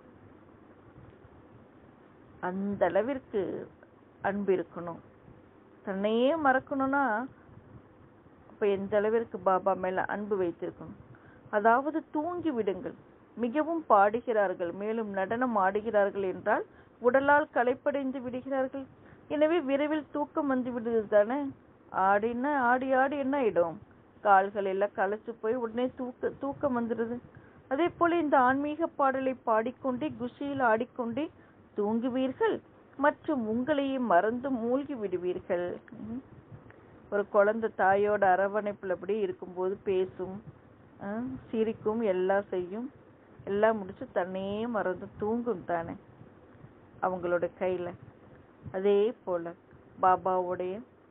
அந்த அளவிற்கு அன்பு இருக்கணும். தன்னையே மறக்கணும்னா அப்ப எந்த அளவிற்கு பாபா மேல அன்பு வைத்திருக்கணும். அதாவது தூங்கி விடுங்கள். மிகவும் பாடுகிறார்கள், மேலும் நடனம் ஆடுகிறார்கள் என்றால் உடலால் களைப்படைந்து விடுகிறார்கள். எனவே விரைவில் தூக்கம் வந்து விடுது தானே. ஆடினா ஆடி ஆடி என்ன ஆயிடும், கால்கள் எல்லாம் களைச்சு போய் உடனே தூக்கம் வந்துடுது. அதே போல இந்த ஆன்மீக பாடலை பாடிக்கொண்டே குஷியில் ஆடிக்கொண்டே தூங்குவீர்கள் மற்றும் உங்களையே மறந்து மூழ்கி விடுவீர்கள். ஒரு குழந்தை தாயோட அரவணைப்புல அப்படி இருக்கும்போது பேசும், சிரிக்கும், எல்லாம் செய்யும், எல்லாம் முடிச்சு தன்னையே மறந்து தூங்கும் தானே அவங்களோட கையில. அதே போல பாபாவுடைய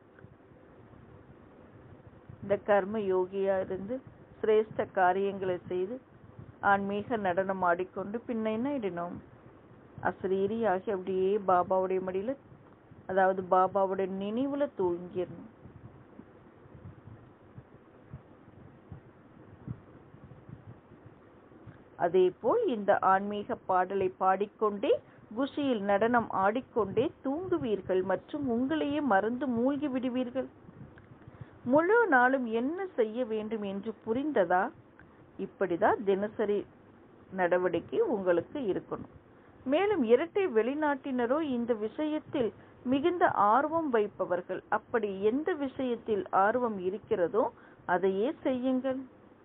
இந்த கர்ம யோகியா இருந்து சிரேஷ்ட காரியங்களை செய்து ஆன்மீக நடனம் ஆடிக்கொண்டு பின்ன என்ன ஆயிடணும், அசரீரி ஆகி அப்படியே பாபாவுடைய மடியில, அதாவது பாபாவுடைய நினைவுல தூங்கிடணும். அதே போல் இந்த ஆன்மீக பாடலை பாடிக்கொண்டே குஷியில் நடனம் ஆடிக்கொண்டே தூங்குவீர்கள் மற்றும் உங்களையே மறந்து மூழ்கி விடுவீர்கள். முழு நாளும் என்ன செய்ய வேண்டும் என்று புரிந்ததா? இப்படிதான் தினசரி நடவடிக்கை உங்களுக்கு இருக்கணும். மேலும் இரட்டை வெளிநாட்டினரோ இந்த விஷயத்தில் மிகுந்த ஆர்வம் வைப்பவர்கள். அப்படி எந்த விஷயத்தில் ஆர்வம் இருக்கிறதோ அதையே செய்யுங்கள்.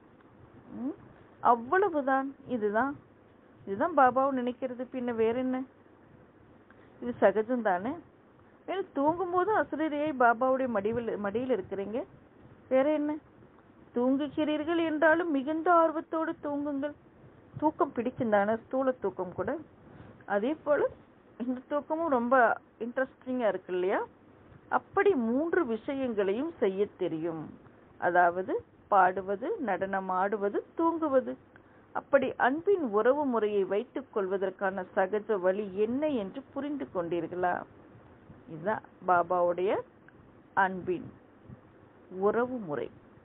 அவ்வளவுதான். இதுதான் பாபாவும் நினைக்கிறது. பின்ன வேற என்ன? இது சகஜம் தானே. தூங்கும் போதும் அசுரரியை பாபாவுடைய மடியில் இருக்கிறீங்க. வேற என்ன? தூங்குகிறீர்கள் என்றாலும் மிகுந்த ஆர்வத்தோடு தூங்குங்கள். தூக்கம் பிடிக்கும் தானே, ஸ்தூல தூக்கம் கூட. அதே போல இந்த தூக்கமும் ரொம்ப இன்ட்ரெஸ்டிங்கா இருக்கு இல்லையா? அப்படி 3 விஷயங்களையும் செய்ய தெரியும். அதாவது பாடுவது, நடனம் ஆடுவது, தூங்குவது. அப்படி அன்பின் உறவு முறையை வைத்துக் கொள்வதற்கான சகஜ வழி என்ன என்று புரிந்து கொண்டீர்களா? இதுதான் பாபாவுடைய அன்பின் உறவு முறை.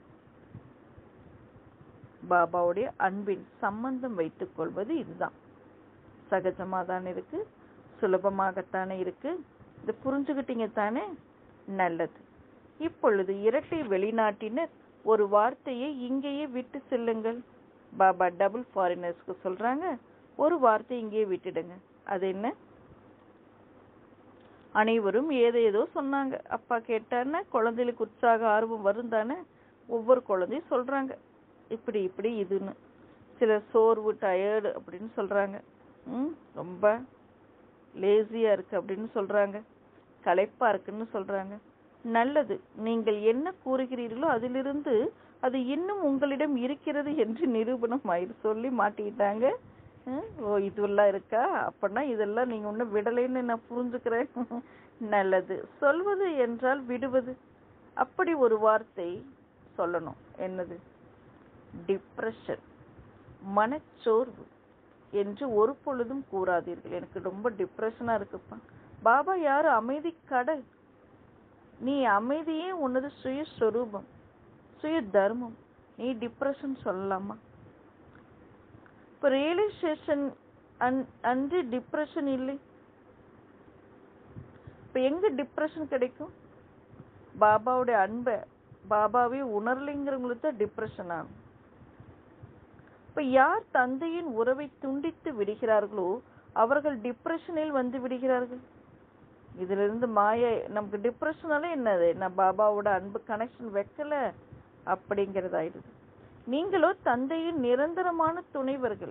பாபாவுடைய அன்பின் சம்பந்தம் வைத்துக் கொள்வது இதுதான். சகஜமா தான் இருக்கு, சுலபமாகத்தானே இருக்கு. இது புரிஞ்சுக்கிட்டீங்க தானே? நல்லது. இப்பொழுது இரட்டை வெளிநாட்டினர் ஒரு வார்த்தையை இங்கேயே விட்டு செல்லுங்கள். பாபா டபுள் ஃபாரினர்ஸ்க்கு சொல்றாங்க, ஒரு வார்த்தை இங்கேயே விட்டுடுங்க. அது என்ன? அனைவரும் ஏதேதோ சொன்னாங்க. அப்பா கேட்டாருன்னா குழந்தைகளுக்கு உற்சாக ஆர்வம் வரும் தானே. ஒவ்வொரு குழந்தையும் சொல்றாங்க இப்படி இப்படி இதுன்னு. சில சோர்வு, டயர்டு அப்படின்னு சொல்றாங்க. ரொம்ப லேசியா இருக்கு அப்படின்னு சொல்றாங்க. களைப்பா இருக்குன்னு சொல்றாங்க. நல்லது. நீங்கள் என்ன கூறுகிறீர்களோ அதிலிருந்து அது இன்னும் உங்களிடம் இருக்கிறது என்று நிரூபணம் சொல்லி மாட்டிக்கிட்டாங்க. ஓ, இதுவெல்லாம் இருக்கா? அப்படின்னா இதெல்லாம் நீங்க ஒன்னும் விடலைன்னு நான் புரிஞ்சுக்கிறேன். நல்லது. சொல்வது என்றால் விடுவது. அப்படி ஒரு வார்த்தை சொல்லணும். என்னது? டிப்ரெஷன், மனச்சோர்வு என்று ஒரு பொழுதும் கூறாதீர்கள். எனக்கு ரொம்ப டிப்ரெஷனா இருக்குப்பா. பாபா யாரு? அமைதி கடல். நீ அமைதியே உன்னது சுயஸ்வரூபம், சுய தர்மம். நீ டிப்ரெஷன் சொல்லலாமா? இப்ப ரியலைசேஷன் அன்று டிப்ரெஷன் இல்லை. இப்ப எங்க டிப்ரெஷன் கிடைக்கும்? பாபாவுடைய அன்பை, பாபாவே உணர்லைங்கிறவங்களுக்கு தான் டிப்ரெஷன் ஆகும். இப்ப யார் தந்தையின் உறவை துண்டித்து விடுகிறார்களோ அவர்கள் டிப்ரெஷனில் வந்து விடுகிறார்கள். இதுல இருந்து மாய நமக்கு டிப்ரெஷனால என்னது? நான் பாபாவோட அன்பு கனெக்ஷன் வைக்கல அப்படிங்கறது ஆயிடுது. நீங்களோ தந்தையின் நிரந்தரமான துணைவர்கள்.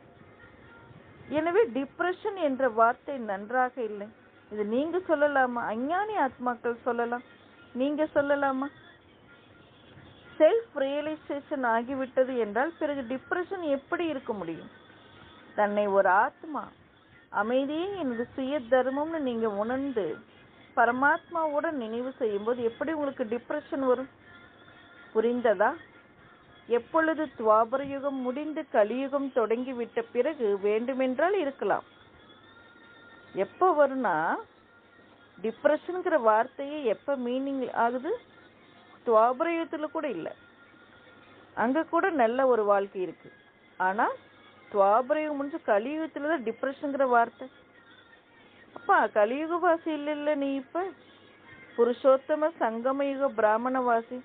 எனவே டிப்ரெஷன் என்ற வார்த்தை நன்றாக இல்லை. இது நீங்க சொல்லலாமா? அஞ்ஞானி ஆத்மாக்கள் சொல்லலாம், நீங்க சொல்லலாமா? செல்ஃப் ரியலைசேஷன் ஆகிவிட்டது என்றால் பிறகு டிப்ரெஷன் எப்படி இருக்க முடியும்? தன்னை ஒரு ஆத்மா, அமைதியே எனது சுய தர்மம்னு நீங்க உணர்ந்து பரமாத்மாவோட நினைவு செய்யும் போது எப்படி உங்களுக்கு டிப்ரெஷன் வரும்? புரிந்ததா? எப்பொழுது துவாபர யுகம் முடிந்து கலியுகம் தொடங்கி விட்ட பிறகு வேண்டுமென்றால் இருக்கலாம். எப்ப வரும்னா, டிப்ரெஷன்ங்கிற வார்த்தையே எப்ப மீனிங் ஆகுது? துவாபர யுகத்துல கூட இல்ல. அங்க கூட நல்ல ஒரு வாழ்க்கை இருக்கு. ஆனா துவாபர யுகம் முடிஞ்சு கலியுகத்துலதான் டிப்ரெஷன்ங்கிற வார்த்தை. அப்பா கலியுகவாசி இல்ல நீ. இப்ப புருஷோத்தம சங்கம யுக பிராமணவாசி.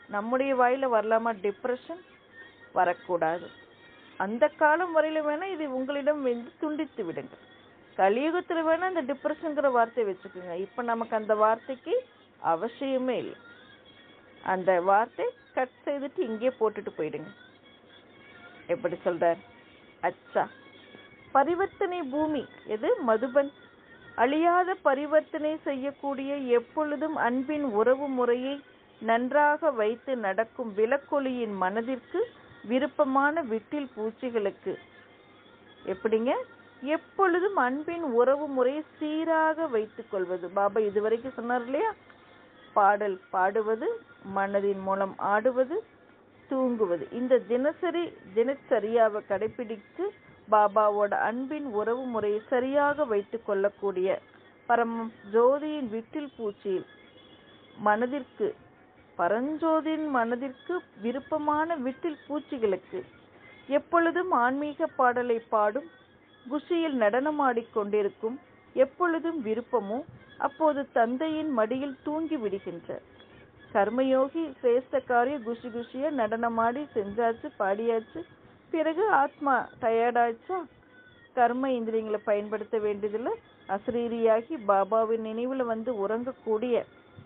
நம்முடைய வாயில வரலாமா? டிப்ரெஷன் வரக்கூடாது. அந்த காலம் வரையில வேணா இது உங்களிடம் வந்து துண்டித்து விடுங்க. கலியுகத்துல வேணா இந்த டிப்ரெஷன்ங்கிற வார்த்தையை வச்சுக்கோங்க. இப்ப நமக்கு அந்த வார்த்தைக்கு அவசியமே இல்லை. அந்த வார்த்தை கட் செய்துட்டு இங்கே போட்டுட்டு போயிடுங்க. எப்படி சொல்றார்? அச்சா பரிவர்த்தனை பூமி எது? மதுபன். அழியாத பரிவர்த்தனை செய்யக்கூடிய, எப்பொழுதும் அன்பின் உறவு முறையை நன்றாக வைத்து நடக்கும் விளக்கொளியின் மனதிற்கு விருப்பமான விட்டில் பூச்சிகளுக்கு எப்படிங்க? எப்பொழுதும் அன்பின் உறவு முறையை சீராக வைத்துக் கொள்வது. பாபா இதுவரைக்கும் சொன்னார் இல்லையா? பாடல் பாடுவது, மனதின் மூலம் ஆடுவது, தூங்குவது. இந்த தினச்சரியாவை கடைபிடித்து பாபாவோட அன்பின் உறவு முறையை சரியாக வைத்துக் கொள்ளக்கூடிய பரம ஜோதியின் விட்டில் பூச்சியில் மனதிற்கு, பரஞ்சோதியின் மனதிற்கு விருப்பமான விட்டில் பூச்சிகளுக்கு எப்பொழுதும் ஆன்மீக பாடலை பாடும், குஷியில் நடனமாடிக்கொண்டிருக்கும், எப்பொழுதும் விருப்பமோ அப்போது தந்தையின் மடியில் தூங்கி விடுகின்ற கர்மயோகி சிரேஷ்ட காரிய குஷி குஷியா நடனமாடி செஞ்சாச்சு, பாடியாச்சு. பிறகு ஆத்மா டயர்டாச்சா, கர்ம இந்திரியங்களை பயன்படுத்த வேண்டியதில்லை. அசரீரியாகி பாபாவின் நினைவுல வந்து உறங்கக்கூடிய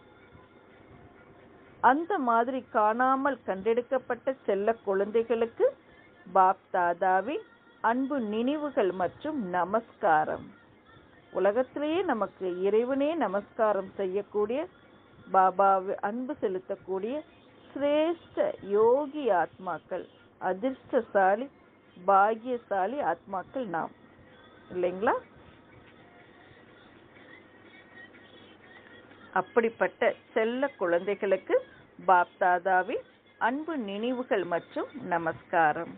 அந்த மாதிரி காணாமல் கண்டெடுக்கப்பட்ட செல்ல குழந்தைகளுக்கு பாப் தாதாவின் அன்பு நினைவுகள் மற்றும் நமஸ்காரம். உலகத்திலேயே நமக்கு இறைவனே நமஸ்காரம் செய்யக்கூடிய, பாபாவை அன்பு செலுத்தக்கூடிய சிரேஷ்ட யோகி ஆத்மாக்கள், அதிர்ஷ்டசாலி பாக்கியசாலி ஆத்மாக்கள் நாம் இல்லைங்களா? அப்படிப்பட்ட செல்ல குழந்தைகளுக்கு பாப் தாதாவின் அன்பு நினைவுகள் மற்றும் நமஸ்காரம்.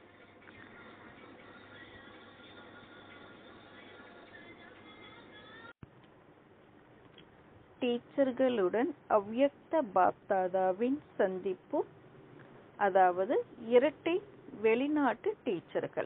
டீச்சர்களுடன் அவ்யக்த பாப் தாதாவின் சந்திப்பு, அதாவது இரட்டை வெளிநாட்டு டீச்சர்கள்.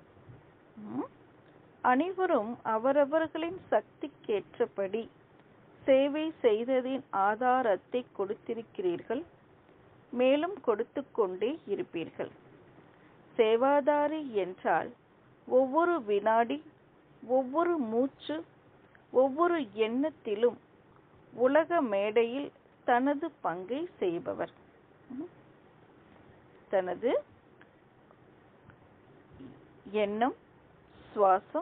அனைவரும் அவரவர்களின் சக்திக்கேற்றபடி சேவை செய்ததின் ஆதாரத்தை கொடுத்திருக்கிறீர்கள், மேலும் கொடுத்து கொண்டே இருப்பீர்கள். சேவாதாரி என்றால் ஒவ்வொரு வினாடி, ஒவ்வொரு மூச்சு, ஒவ்வொரு எண்ணத்திலும் உலக மேடையில் தனது பங்கை செய்பவர். தனது எண்ணம், சுவாசம்,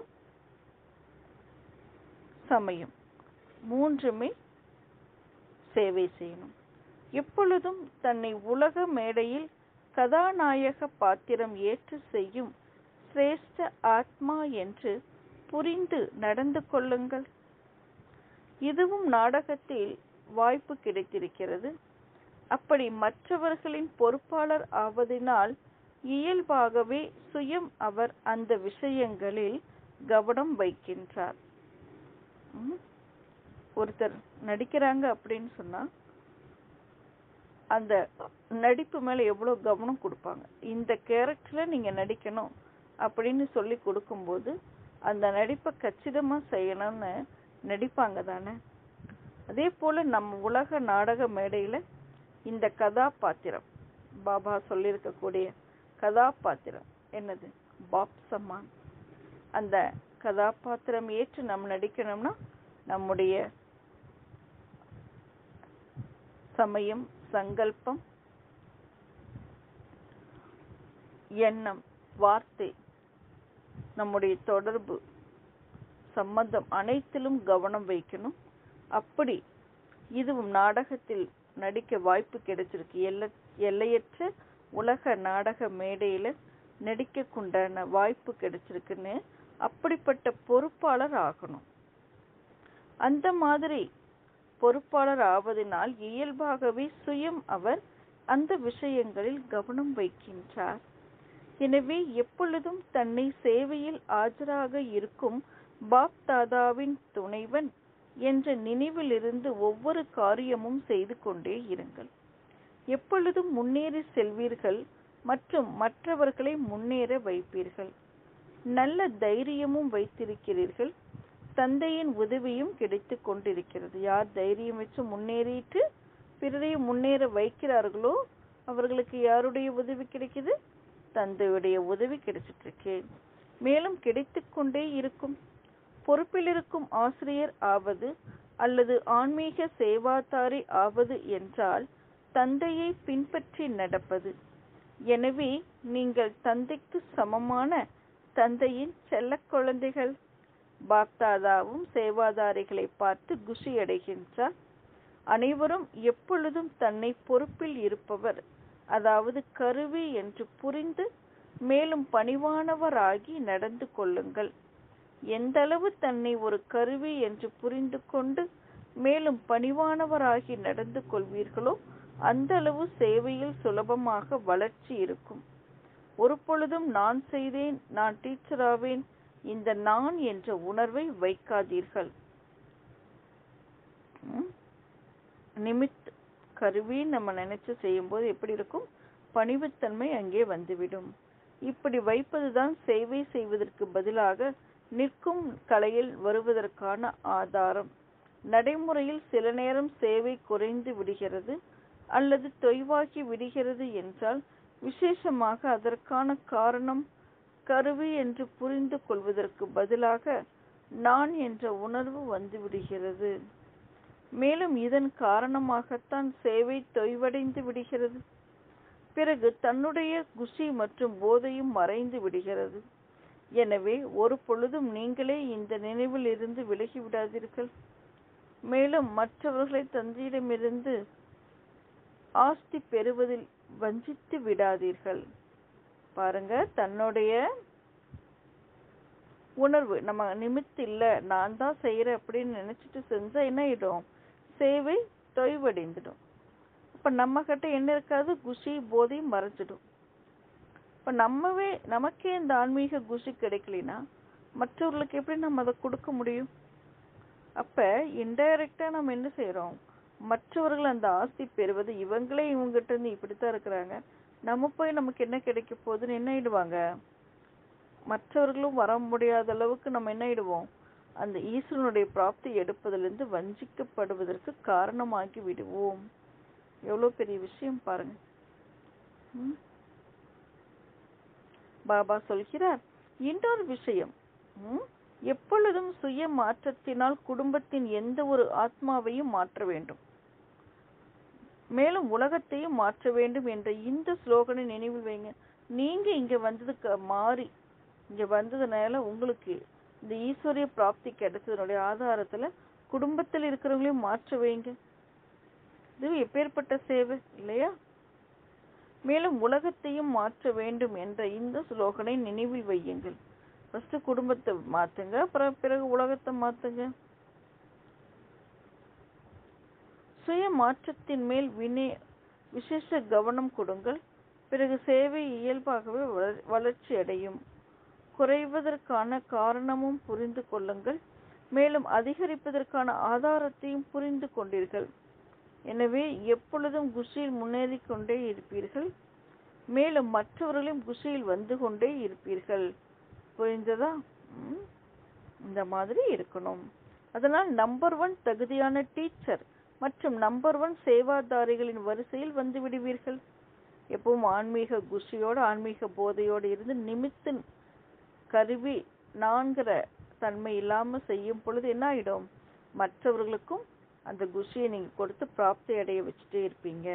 சமயம் மூன்றுமே சேவை செய்யணும். எப்பொழுதும் தன்னை உலக மேடையில் கதாநாயக பாத்திரம் ஏற்று செய்யும் சிரேஷ்ட ஆத்மா என்று புரிந்து நடந்து கொள்ளுங்கள். இதுவும் நாடகத்தில் வாய்ப்பு கிடைத்திருக்கிறது. அப்படி மற்றவர்களின் பொறுப்பாளர் ஆவதினால் இயல்பாகவே சுயம் அவர் அந்த விஷயங்களில் கவனம் வைக்கின்றார். ஒருத்தர் நடிக்கிறாங்க அப்படின்னு சொன்னா அந்த நடிப்பு மேல எவ்வளவு கவனம் கொடுப்பாங்க. இந்த கேரக்டர்ல நீங்க நடிக்கணும் அப்படின்னு சொல்லி கொடுக்கும்போது அந்த நடிப்பை கச்சிதமா செய்யணும்னு நடிப்பாங்க தானே. அதே போல நம்ம உலக நாடக மேடையில இந்த கதாபாத்திரம், பாபா சொல்லியிருக்கக்கூடிய கதாபாத்திரம் என்னது? பாப் சம்மான். அந்த கதாபாத்திரம் ஏற்று நம்ம நடிக்கணும்னா நம்முடைய சமயம், சங்கல்பம், எண்ணம், வார்த்தை, நம்முடைய தொடர்பு, சம்பந்தம் அனைத்திலும் கவனம் வைக்கணும். அப்படி இதுவும் நாடகத்தில் நடிக்க வாய்ப்பு கிடைச்சிருக்கு. எல்லையற்ற உலக நாடக மேடையில நடிக்கக்குண்டான வாய்ப்பு கிடைச்சிருக்குன்னு அப்படிப்பட்ட பொறுப்பாளர் ஆகணும். அந்த மாதிரி பொறுப்பாளர் ஆவதனால் இயல்பாகவே சுயம் அவர் அந்த விஷயங்களில் கவனம் வைக்கின்றார். எனவே எப்பொழுதும் தன்னை சேவையில் ஆஜராக இருக்கும் பாப் தாதாவின் துணைவன் என்ற நினைவிலிருந்து ஒவ்வொரு காரியமும் செய்து கொண்டே இருங்கள். எப்பொழுதும் முன்னேறி செல்வீர்கள் மற்றும் மற்றவர்களை முன்னேற வைப்பீர்கள். நல்ல தைரியமும் வைத்திருக்கிறீர்கள். தந்தையின் உதவியும் கிடைத்து கொண்டிருக்கிறது. யார் தைரியம் வச்சு முன்னேறிட்டு பிறரையும் முன்னேற வைக்கிறார்களோ அவர்களுக்கு யாருடைய உதவி கிடைக்குது? தந்தையுடைய உதவி கிடைச்சிட்டு இருக்கு. மேலும் கிடைத்து கொண்டே இருக்கும். பொறுப்பில் இருக்கும் ஆசிரியர் ஆவது அல்லது ஆன்மீக சேவாதாரி ஆவது என்றால் தந்தையை பின்பற்றி நடப்பது. எனவே நீங்கள் தந்தைக்கு சமமான தந்தையின் செல்ல குழந்தைகள். பாப்தாதாவும் சேவாதாரிகளை பார்த்து குஷி அடைகின்றார். அனைவரும் எப்பொழுதும் தன்னை பொறுப்பில் இருப்பவர், அதாவது கருவி என்று புரிந்து மேலும் பணிவானவராகி நடந்து கொள்ளுங்கள். எந்த அளவு தன்னை ஒரு கருவி என்று புரிந்து கொண்டு மேலும் பணிவானவராகி நடந்து கொள்வீர்களோ அந்த அளவு சேவையில் சுலபமாக வளர்ச்சி இருக்கும். ஒரு பொழுதும் நான் செய்தேன், நான் டீச்சர் ஆவேன், இந்த நான் என்ற உணர்வை வைக்காதீர்கள். நிமித் கருவி நம்ம நினைச்சு செய்யும் போது எப்படி இருக்கும்? பணிவுத்தன்மை அங்கே வந்துவிடும். இப்படி வைப்பதுதான் சேவை செய்வதற்கு பதிலாக நிற்கும் கலையில் வருவதற்கான ஆதாரம். நடைமுறையில் சில நேரம் சேவை குறைந்து விடுகிறது அல்லது தொய்வாகி விடுகிறது என்றால் விசேஷமாக அதற்கான காரணம் கருவி என்று புரிந்து கொள்வதற்கு பதிலாக நான் என்ற உணர்வு வந்துவிடுகிறது. மேலும் இதன் காரணமாகத்தான் சேவை தொய்வடைந்து விடுகிறது. பிறகு தன்னுடைய குஷி மற்றும் போதையும் மறைந்து விடுகிறது. எனவே ஒரு பொழுதும் நீங்களே இந்த நினைவில் இருந்து விலகிவிடாதீர்கள். மேலும் மற்றவர்களை தந்தையிடமிருந்து ஆஸ்தி பெறுவதில் வஞ்சித்து விடாதீர்கள். பாருங்க, தன்னுடைய உணர்வு நம்ம நிமித்து இல்ல, நான் தான் செய்யறேன் அப்படின்னு நினைச்சிட்டு செஞ்சா என்ன ஆயிடும்? சேவை தொய்வடைந்துடும். இப்ப நம்ம கிட்ட என்ன இருக்காது? குஷி போதை மறைஞ்சிடும். இப்ப நமக்கே இந்த ஆன்மீக குஷி கிடைக்கலனா மற்றவர்களுக்கு எப்படி நம்ம அதை கொடுக்க முடியும்? அப்ப இன்டைரக்டா நம்ம என்ன செய்யறோம்? மற்றவர்கள் அந்த ஆஸ்தி பெறுவது, இவங்களே இவங்ககிட்ட இருந்து இப்படித்தான் இருக்கிறாங்க, நம்ம போய் நமக்கு என்ன கிடைக்க போகுதுன்னு என்ன ஆயிடுவாங்க? மற்றவர்களும் வர முடியாத அளவுக்கு நம்ம என்ன ஆயிடுவோம்? அந்த ஈஸ்வரனுடைய பிராப்தி எடுப்பதிலிருந்து வஞ்சிக்கப்படுவதற்கு காரணமாகி விடுவோம். எவ்வளவு பெரிய விஷயம் பாருங்க. பாபா சொல்கிறார், இன்னொரு விஷயம், எப்பொழுதும் சுய மாற்றத்தினால் குடும்பத்தின் எந்த ஒரு ஆத்மாவையும் மாற்ற வேண்டும், மேலும் உலகத்தையும் மாற்ற வேண்டும் என்ற இந்த ஸ்லோகனை நினைவில் வைங்க. நீங்க இங்க வந்ததுக்கு மாறி இங்க வந்ததுனால உங்களுக்கு இந்த ஈஸ்வரிய பிராப்தி கிடைச்சதனுடைய ஆதாரத்துல குடும்பத்தில் இருக்கிறவங்களையும் மாற்ற வைங்க. இது எப்பேற்பட்ட சேவை இல்லையா? மேலும் உலகத்தையும் மாற்ற வேண்டும் என்ற இந்த ஸ்லோகனை நினைவில் வையுங்கள். ஃபர்ஸ்ட் குடும்பத்தை மாத்துங்க, அப்புறம் பிறகு உலகத்தை மாத்துங்க. சுய மாற்றத்தின் மேல் விசேஷ கவனம் கொடுங்கள். பிறகு சேவை இயல்பாகவே வளர்ச்சி அடையும். குறைவதற்கான காரணமும் புரிந்து கொள்ளுங்கள். மேலும் அதிகரிப்பதற்கான ஆதாரத்தையும் புரிந்து கொண்டீர்கள். எனவே எப்பொழுதும் குஷியில் முன்னேறி கொண்டே இருப்பீர்கள். மேலும் மற்றவர்களையும் குஷியில் வந்து கொண்டே இருப்பீர்கள். புரிந்ததா? இந்த மாதிரி இருக்கணும். அதனால் நம்பர் 1 தகுதியான டீச்சர் மற்றும் நம்பர் 1 சேவாதாரிகளின் வரிசையில் வந்து விடுவீர்கள். எப்பவும் ஆன்மீக குஷியோடு ஆன்மீக போதையோடு இருந்து நிமித்து கருவி நான்கிற தன்மை இல்லாம செய்யும் பொழுது என்ன ஆயிடும்? மற்றவர்களுக்கும் அந்த குஷியை நீங்க கொடுத்து பிராப்தி அடைய வச்சுட்டே இருப்பீங்க.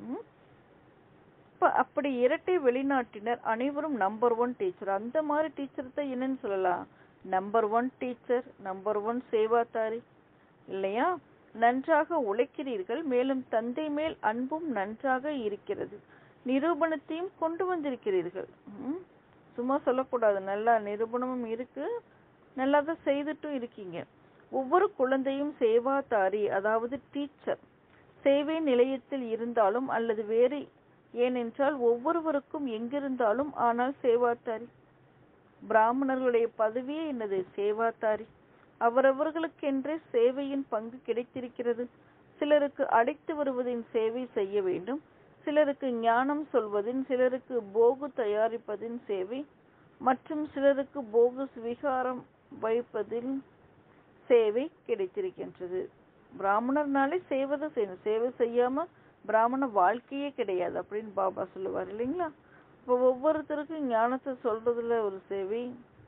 இப்ப அப்படி இரட்டை வெளிநாட்டினர் அனைவரும் நம்பர் 1 டீச்சர். அந்த மாதிரி டீச்சர் தான் என்னன்னு சொல்லலாம்? நம்பர் 1 டீச்சர், நம்பர் 1 சேவாதாரி இல்லையா? நன்றாக உழைக்கிறீர்கள். மேலும் தந்தை மேல் அன்பும் நன்றாக இருக்கிறது. நிரூபணத்தையும் கொண்டு வந்திருக்கிறீர்கள். சும்மா சொல்லக்கூடாது, நல்லா நிரூபணமும் இருக்கு, நல்லா தான் செய்துட்டும் இருக்கீங்க. ஒவ்வொரு குழந்தையும் சேவாதாரி, அதாவது டீச்சர், சேவை நிலையத்தில் இருந்தாலும் அல்லது வேறு, ஏனென்றால் ஒவ்வொருவருக்கும் எங்கிருந்தாலும் ஆனால் சேவாதாரி. பிராமணர்களுடைய பதவியே என்னது? சேவாதாரி. அவரவர்களுக்கென்றே சேவையின் பங்கு கிடைத்திருக்கிறது. சிலருக்கு அழைத்து வருவதின் சேவை செய்ய வேண்டும், சிலருக்கு ஞானம் சொல்வதின், சிலருக்கு போகு தயாரிப்பதின் சேவை, மற்றும் சிலருக்கு போகு ஸ்வீகாரம் வைப்பதின் சேவை கிடைத்திருக்கின்றது. பிராமணர்னாலே சேவை தான் செய்யணும். சேவை செய்யாம பிராமண வாழ்க்கையே கிடையாது அப்படின்னு பாபா சொல்லுவார் இல்லைங்களா? இப்போ ஒவ்வொருத்தருக்கும் ஞானத்தை சொல்றதுல ஒரு சேவை,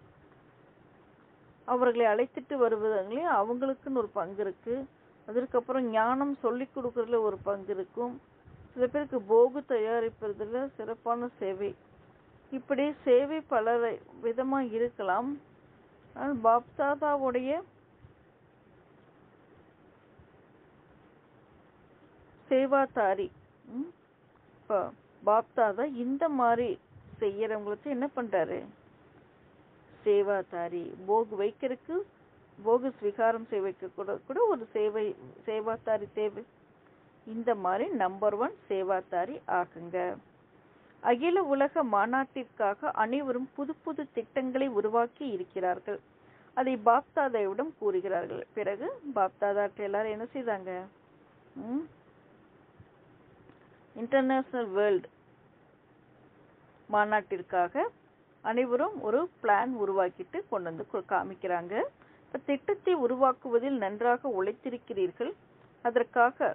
அவர்களை அழைத்துட்டு வருவதுலையும் அவங்களுக்குன்னு ஒரு பங்கு இருக்கு. அதற்கப்புறம் ஞானம் சொல்லி கொடுக்கறதுல ஒரு பங்கு இருக்கும். சில பேருக்கு போகு தயாரிப்பதுல சிறப்பான சேவை. இப்படி சேவை பல விதமா இருக்கலாம். ஆனால் பாப்தாதாவுடைய சேவாதாரி, இப்போ பாப்தாதா இந்த மாதிரி செய்யறவங்களுக்கு என்ன பண்றாரு? சேவாதாரி, போகு வைக்கிறதுக்கு, போகு ஸ்வீகாரம் செய்வைக்க கூட ஒரு சேவை, சேவாதாரி தேவை. இந்த மாதிரி நம்பர் 1 சேவாதாரி ஆகுங்க. அகில உலக மாநாட்டிற்காக அனைவரும் புது புது திட்டங்களை உருவாக்கி இருக்கிறார்கள். அதை பாப்தாதாவிடம் கூறுகிறார்கள். பிறகு பாப்தாதாட்ட எல்லாரும் என்ன செய்தாங்க? இன்டர்நேஷனல் வேர்ல்ட் மாநாட்டிற்காக அனைவரும் ஒரு பிளான் உருவாக்கிட்டு கொண்டு வந்து காமிக்கிறாங்க. இப்ப திட்டத்தை உருவாக்குவதில் நன்றாக உழைத்திருக்கிறீர்கள், அதற்காக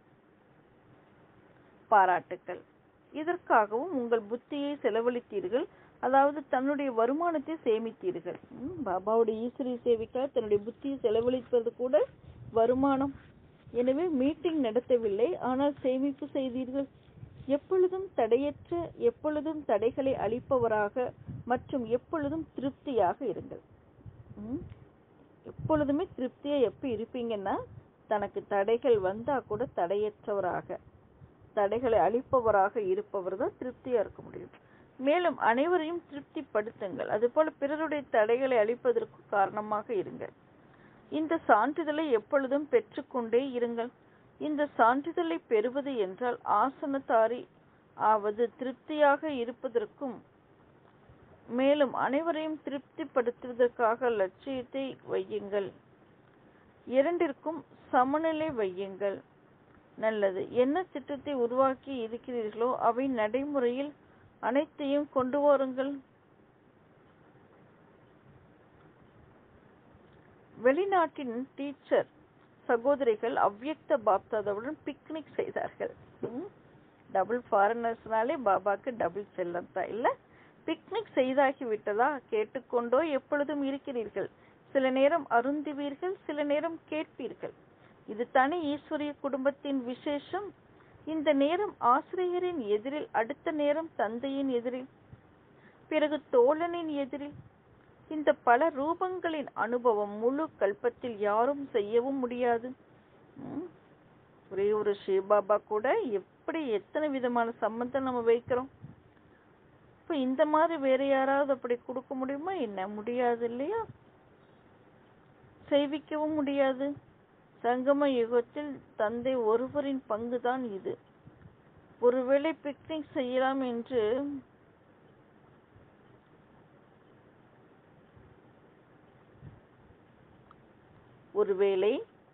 பாராட்டுக்கள். இதற்காகவும் உங்கள் புத்தியை செலவழித்தீர்கள், அதாவது தன்னுடைய வருமானத்தை சேமித்தீர்கள். பாபாவுடைய ஈஸ்வரிய சேவைக்காக தன்னுடைய புத்தியை செலவழிப்பது கூட வருமானம். எனவே மீட்டிங் நடத்தவில்லை, ஆனால் சேமிப்பு செய்தீர்கள். எப்பொழுதும் தடையற்ற, எப்பொழுதும் தடைகளை அளிப்பவராக மற்றும் எப்பொழுதும் திருப்தியாக இருங்கள். எப்பொழுதுமே திருப்தியா எப்ப இருப்பீங்கன்னா, தனக்கு தடைகள் வந்தா கூட தடையற்றவராக, தடைகளை அளிப்பவராக இருப்பவர் தான் திருப்தியா இருக்க முடியும். மேலும் அனைவரையும் திருப்திப்படுத்துங்கள், அதுபோல பிறருடைய தடைகளை அளிப்பதற்கு காரணமாக இருங்கள். இந்த சான்றிதழை எப்பொழுதும் பெற்றுக்கொண்டே இருங்கள். இந்த சான்றிதழை பெறுவது என்றால் ஆசனதாரி ஆவது திருப்தியாக இருப்பதற்கும் மேலும் அனைவரையும் திருப்திப்படுத்துவதற்காக லட்சியத்தை வையுங்கள். இரண்டிற்கும் சமநிலை வையுங்கள். நல்லது. என்ன திட்டத்தை உருவாக்கி இருக்கிறீர்களோ அவை நடைமுறையில் அனைத்தையும் கொண்டு வாருங்கள். வெளிநாட்டின் டீச்சர் சகோதரிகள் அவ்யக்த பாப்தாதாவுடன் பிக்னிக் செய்தார்கள். டபுள் ஃபாரினர்ஸ்னாலே பாபாக்கு டபுள் செல்லம் தான் இல்ல? பிக்னிக் செய்தாகி விட்டதா? கேட்டுக்கொண்டோ எப்பொழுதும் இருக்கிறீர்கள். சில நேரம் அருந்துவீர்கள், சில நேரம் கேட்பீர்கள். இது தனி ஈஸ்வரிய குடும்பத்தின் விசேஷம். இந்த நேரம் ஆசிரியரின் எதிரில், அடுத்த நேரம் தந்தையின் எதிரில், பிறகு தோழனின் எதிரில். இந்த பல ரூபங்களின் அனுபவம் முழு கல்பத்தில் யாரும் செய்யவும் முடியாது. ஒரே ஒரு சிவபாபா கூட எப்படி எத்தனை விதமான சம்பந்தம் நம்ம வைக்கிறோம். இப்ப இந்த மாதிரி வேற யாராவது அப்படி கொடுக்க முடியுமா? என்ன முடியாது இல்லையா? செய்விக்கவும் முடியாது. சங்கம யுகத்தில் தந்தை ஒருவரின் பங்குதான் இது. ஒருவேளை பிக்னிக் செய்யலாம் என்று ஒருவேளை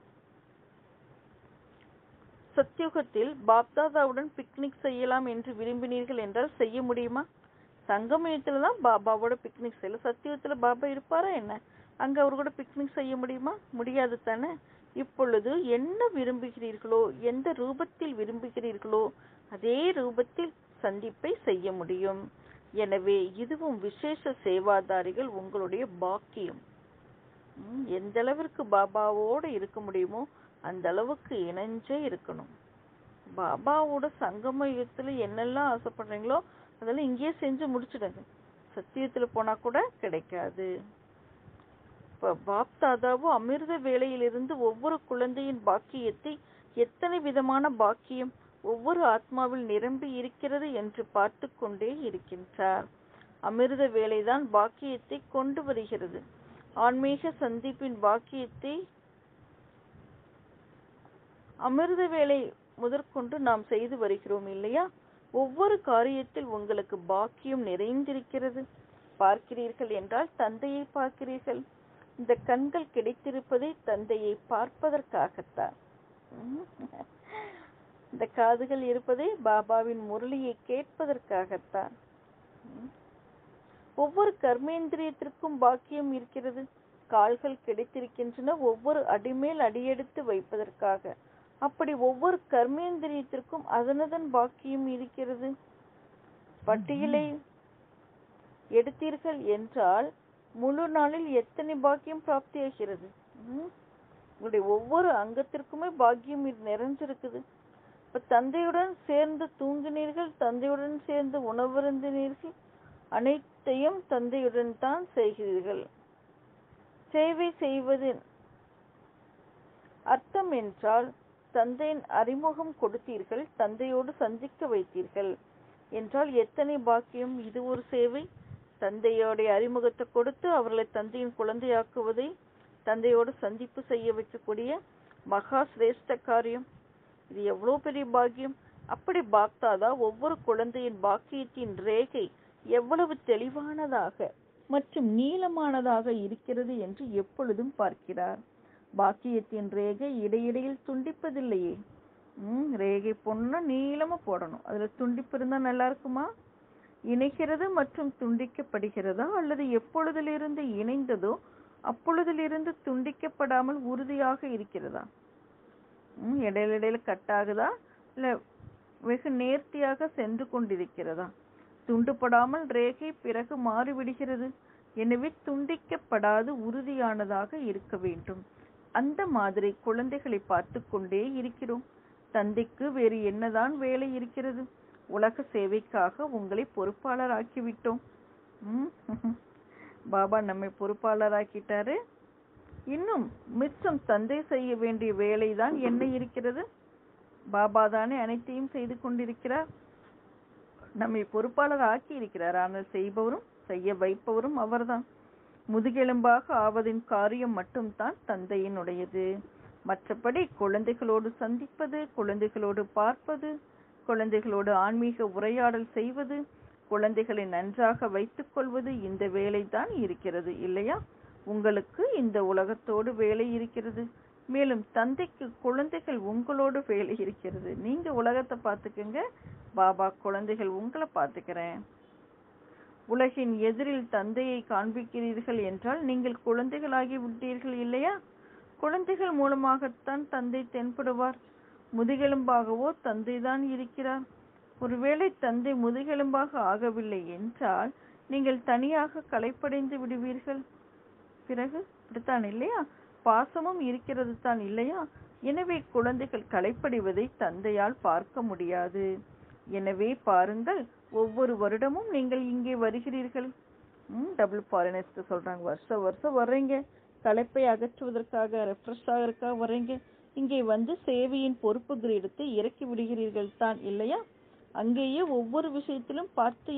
சத்யுகத்தில் பாப்தாதாவுடன் பிக்னிக் செய்யலாம் என்று விரும்பினீர்கள் என்றால் செய்ய முடியுமா? சங்கமயத்துல தான் பாபாவோட பிக்னிக் செய்யல. சத்யுகத்துல பாபா இருப்பாரா என்ன? அங்க அவர் கூட பிக்னிக் செய்ய முடியுமா? முடியாது தானே. இப்பொழுது என்ன விரும்புகிறீர்களோ, எந்த ரூபத்தில் விரும்புகிறீர்களோ அதே ரூபத்தில் சந்திப்பை செய்ய முடியும். எனவே இதுவும் விசேஷ சேவாதாரிகள் உங்களுடைய பாக்கியம். எந்த அளவிற்கு பாபாவோட இருக்க முடியுமோ அந்த அளவுக்கு இணைஞ்சே இருக்கணும். பாபாவோட சங்கம யுகத்துல என்னெல்லாம் ஆசைப்படுறீங்களோ அதெல்லாம் இங்கேயே செஞ்சு முடிச்சிடுங்க. சத்தியத்துல போனா கூட கிடைக்காது. இப்ப பாப்தாதாவும் அமிர்த வேளையிலிருந்து ஒவ்வொரு குழந்தையின் பாக்கியத்தை, எத்தனை விதமான பாக்கியம் ஒவ்வொரு ஆத்மாவில் நிரம்பி இருக்கிறது என்று பார்த்து கொண்டே இருக்கின்றார். அமிர்த வேளைதான் பாக்கியத்தை கொண்டு வருகிறது. ஆன்மீக சந்திப்பின் பாக்கியத்தை அமிர்த வேளை முதற்கொண்டு நாம் செய்து வருகிறோம் இல்லையா? ஒவ்வொரு காரியத்தில் உங்களுக்கு பாக்கியம் நிறைந்திருக்கிறது. பார்க்கிறீர்கள் என்றால் தந்தையை பார்க்கிறீர்கள். இந்த கண்கள் கிடைத்திருப்பதை தந்தையை பார்ப்பதற்காகத்தான். இந்த காதுகள் இருப்பதை பாபாவின் முரளியை கேட்பதற்காகத்தான். ஒவ்வொரு கர்மேந்திரியத்திற்கும் பாக்கியம் இருக்கிறது. கால்கள் கிடைத்திருக்கின்றன ஒவ்வொரு அடிமேல் அடியெடுத்து வைப்பதற்காக. அப்படி ஒவ்வொரு கர்மேந்திரியத்திற்கும் அதனதன் பாக்கியம் இருக்கிறது. பட்டியலை எடுத்தீர்கள் என்றால் முழு நாளில் எத்தனை பாக்கியம் பிராப்தியாகிறது? உங்களுடைய ஒவ்வொரு அங்கத்திற்குமே பாக்கியம் நிறைஞ்சிருக்குது. இப்ப தந்தையுடன் சேர்ந்து தூங்கினீர்கள், தந்தையுடன் சேர்ந்து உணவருந்தினீர்கள், அனைத்தையும் தந்தையுடன் தான் செய்கிறீர்கள். சேவை செய்வதின் அர்த்தம் என்றால் தந்தையின் அறிமுகம் கொடுத்தீர்கள், தந்தையோடு சந்திக்க வைத்தீர்கள் என்றால் எத்தனை பாக்கியம்! இது ஒரு சேவை. தந்தையோடைய அறிமுகத்தை கொடுத்து அவர்களை தந்தையின் குழந்தையாக்குவதை தந்தையோடு சந்திப்பு செய்ய வைக்கக்கூடிய மகா சிரேஷ்ட காரியம். இது எவ்வளவு பெரிய பாக்கியம்! அப்படி பாப்தாதா ஒவ்வொரு குழந்தையின் பாக்கியத்தின் ரேகை எவ்வளவு தெளிவானதாக மற்றும் நீளமானதாக இருக்கிறது என்று எப்பொழுதும் பார்க்கிறார். பாக்கியத்தின் ரேகை இடையிடையில் துண்டிப்பதில்லையே. ரேகை பொண்ணா நீளமா போடணும். அதுல துண்டிப்பு இருந்தா நல்லா இருக்குமா? இணைகிறது மற்றும் துண்டிக்கப்படுகிறதா, அல்லது எப்பொழுதிலிருந்து இணைந்ததோ அப்பொழுதிலிருந்து துண்டிக்கப்படாமல் உறுதியாக இருக்கிறதா? இடையில கட்டாகுதா, இல்ல வெகு நேர்த்தியாக சென்று கொண்டிருக்கிறதா? துண்டுபடாமல் ரேகை பிறகு மாறிவிடுகிறது. எனவே துண்டிக்கப்படாது உறுதியானதாக இருக்க வேண்டும். அந்த மாதிரி குழந்தைகளை பார்த்து கொண்டே இருக்கிறோம். தந்தைக்கு வேறு என்னதான் வேலை இருக்கிறது? உலக சேவைக்காக உங்களை பொறுப்பாளர் ஆக்கிவிட்டோம். பாபா நம்மை பொறுப்பாளர் ஆக்கிட்டாரு. இன்னும் மிச்சம் தந்தை செய்ய வேண்டிய வேலைதான் என்ன இருக்கிறது? பாபா தானே அனைத்தையும் செய்து கொண்டிருக்கிறார். நம்மை பொறுப்பாளர் ஆக்கி இருக்கிறார். ஆனால் செய்பவரும் செய்ய வைப்பவரும் அவர்தான். முதுகெலும்பாக ஆவதின் காரியம் மட்டும்தான் தந்தையினுடையது. மற்றபடி குழந்தைகளோடு சந்திப்பது, குழந்தைகளோடு பார்ப்பது, குழந்தைகளோடு ஆன்மீக உரையாடல் செய்வது, குழந்தைகளை நன்றாக வைத்துக் கொள்வது, இந்த வேலை தான் இருக்கிறது இல்லையா? உங்களுக்கு இந்த உலகத்தோடு வேலை இருக்கிறது. மேலும் தந்தைக்கு குழந்தைகள் உங்களோடு வேலை இருக்கிறது. நீங்க உலகத்தை பார்த்துக்கங்க, பாபா குழந்தைகள் உங்களை பார்த்துக்கிறேன். உலகின் எதிரில் தந்தையை காண்பிக்கிறீர்கள் என்றால் நீங்கள் குழந்தைகளாகி விட்டீர்கள் இல்லையா? குழந்தைகள் மூலமாகத்தான் தந்தை தென்படுவார். முதுகெலும்பாகவோ தந்தை தான் இருக்கிறார். ஒருவேளை தந்தை முதுகெலும்பாக ஆகவில்லை என்றால் நீங்கள் தனியாக களைப்படைந்து விடுவீர்கள். பிறகு இப்படித்தான் இல்லையா? பாசமும் இருக்கிறது தான் இல்லையா? எனவே குழந்தைகள் களைப்படைவதை தந்தையால் பார்க்க முடியாது. எனவே பாருங்கள், ஒவ்வொரு வருடமும் நீங்கள் இங்கே வருகிறீர்கள். டபுள் ஃபாரினர்ஸ் சொல்றாங்க, வருஷம் வர்றீங்க, களைப்பை அகற்றுவதற்காக, ரெஃப்ரெஷ் ஆகிறதுக்காக வர்றீங்க. இங்கே வந்து சேவையின் பொறுப்பு கிரீடத்தை இறக்கி விடுகிறீர்கள் தான் இல்லையா? அங்கேயே ஒவ்வொரு விஷயத்திலும் பார்த்து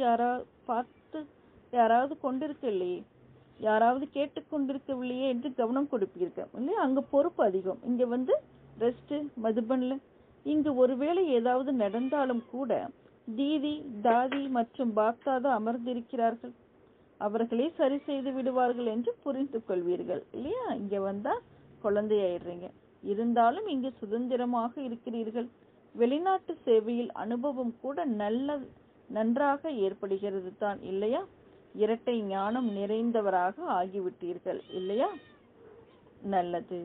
யாராவது கொண்டிருக்க இல்லையே, யாராவது கேட்டுக்கொண்டிருக்கவில்லையே என்று கவனம் கொடுப்பீர்கள் இல்லையா? அங்க பொறுப்பு அதிகம். இங்க வந்து ரெஸ்ட் மதுபன்ல. இங்கு ஒருவேளை ஏதாவது நடந்தாலும் கூட தீதி தாதி மற்றும் பாப்தாதா அமர்ந்திருக்கிறார்கள், அவர்களே சரி செய்து விடுவார்கள் என்று புரிந்து கொள்வீர்கள் இல்லையா? இங்க வந்தா குழந்தையாயிடுறீங்க. இருந்தாலும் இங்கு சுதந்திரமாக இருக்கிறீர்கள். வெளிநாட்டு சேவையில் அனுபவம் கூட நன்றாக ஏற்படுகிறது தான் இல்லையா? இரட்டை ஞானம் நிறைந்தவராக ஆகிவிட்டீர்கள் இல்லையா? நல்லது.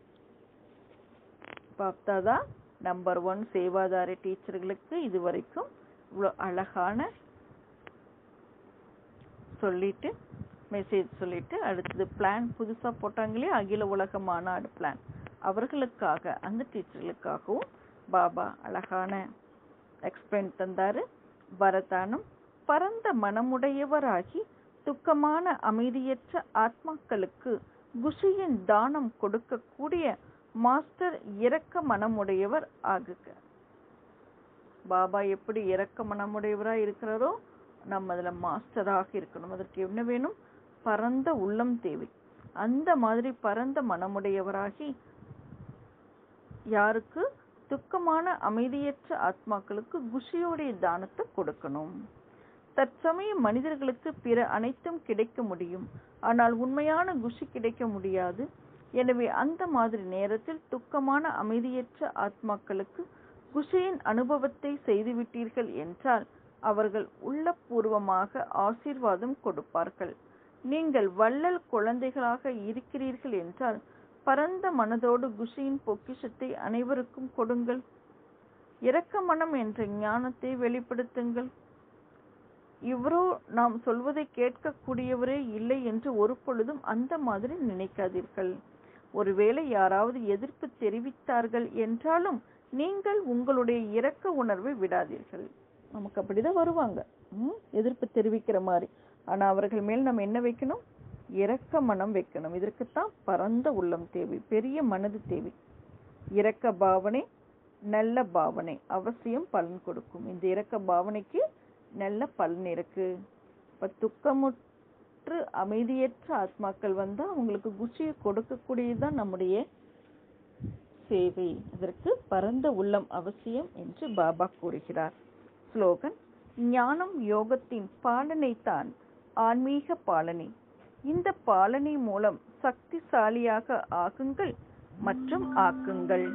பாப்தாதா நம்பர் 1 சேவாதாரி டீச்சர்களுக்கு இதுவரைக்கும் இவ்வளோ அழகான சொல்லிட்டு மெசேஜ் சொல்லிட்டு, அடுத்தது பிளான் புதுசா போட்டாங்களே அகில உலக மாநாடு பிளான், அவர்களுக்காக அந்த டீச்சர்களுக்காகவும் பாபா அழகான எக்ஸ்பிளைன் தந்தாரு. வரதானம்: பரந்த மனமுடையவராகி துக்கமான அமைதியற்ற ஆத்மாக்களுக்கு குஷியின் தானம் கொடுக்கக்கூடிய மாஸ்டர் இரக்க மனமுடையவர் ஆகுக. பாபா எப்படி இரக்க மனமுடையவராக இருக்கிறாரோ நம்ம அதுல மாஸ்டராக இருக்கணும். அதற்கு என்ன வேணும்? பரந்த உள்ளம் தேவை. அந்த மாதிரி பரந்த மனமுடையவராகி யாருக்கு? துக்கமான அமைதியற்ற ஆத்மாக்களுக்கு குஷியோடைய தானத்தை கொடுக்கணும். தற்சமய மனிதர்களுக்கு பிற அனைத்தும் கிடைக்க முடியும், ஆனால் உண்மையான குஷி கிடைக்க முடியாது. எனவே அந்த மாதிரி நேரத்தில் துக்கமான அமைதியற்ற ஆத்மாக்களுக்கு குஷியின் அனுபவத்தை செய்துவிட்டீர்கள் என்றால் அவர்கள் உள்ளபூர்வமாக ஆசீர்வாதம் கொடுப்பார்கள். நீங்கள் வள்ளல் குழந்தைகளாக இருக்கிறீர்கள் என்றால் பரந்த மனதோடு குஷியின் பொக்கிஷத்தை அனைவருக்கும் கொடுங்கள். இரக்க மனம் என்ற ஞானத்தை வெளிப்படுத்துங்கள். இவரோ நாம் சொல்வதை கேட்கக்கூடியவரே இல்லை என்று ஒரு பொழுதும் அந்த மாதிரி நினைக்காதீர்கள். ஒருவேளை யாராவது எதிர்ப்பு தெரிவித்தார்கள் என்றாலும் நீங்கள் உங்களுடைய இரக்க உணர்வை விடாதீர்கள். நமக்கு அப்படிதான் வருவாங்க, எதிர்ப்பு தெரிவிக்கிற மாதிரி. ஆனா அவர்கள் மேல் நம்ம என்ன வைக்கணும்? இரக்க மனம் வைக்கணும். இதற்குத்தான் பரந்த உள்ளம் தேவை, பெரிய மனது தேவை. இரக்க பாவனை, நல்ல பாவனை அவசியம் பலன் கொடுக்கும். இந்த இரக்க பாவனைக்கு நல்ல பலன் இருக்கு. இப்ப துக்கமுற்று அமைதியற்ற ஆத்மாக்கள் வந்தா அவங்களுக்கு குஷியை கொடுக்கக்கூடியதுதான் நம்முடைய சேவை. அதற்கு பரந்த உள்ளம் அவசியம் என்று பாபா கூறுகிறார். ஸ்லோகன்: ஞானம் யோகத்தின் பாலனைத்தான் ஆன்மீக பாலனை. இந்த பாலனை மூலம் சக்திசாலியாக ஆகுங்கள் மற்றும் ஆக்குங்கள்.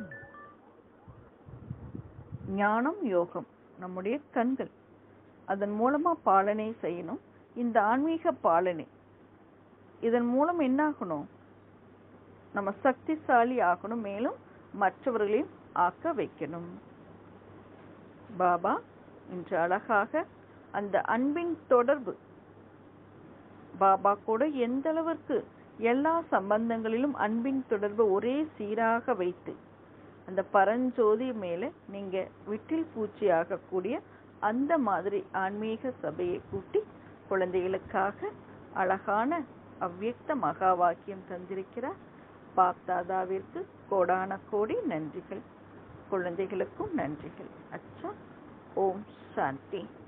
ஞானம் யோகம் நம்முடைய கண்கள், அதன் மூலமா பாலனை செய்யணும். இந்த ஆன்மீக பாலனை, இதன் மூலம் என்ன ஆகணும்? நம்ம சக்திசாலி ஆகணும், மேலும் மற்றவர்களையும் ஆக்க வைக்கணும். பாபா இன்று அழகாக அந்த அன்பின் தொடர்பு, பாபா கூட எந்த அளவிற்கு எல்லா சம்பந்தங்களிலும் அன்பின் தொடர்பு ஒரே சீராக வைத்து அந்த பரஞ்சோதி மேல நீங்க விட்டில் பூச்சி ஆகக்கூடிய அந்த மாதிரி ஆன்மீக சபையை கூட்டி குழந்தைகளுக்காக அழகான அவ்வியக்த மகா வாக்கியம் தந்திருக்கிறார். பாப் தாதாவிற்கு கோடான கோடி நன்றிகள். குழந்தைகளுக்கும் நன்றிகள். அச்சா. ஓம் சாந்தி.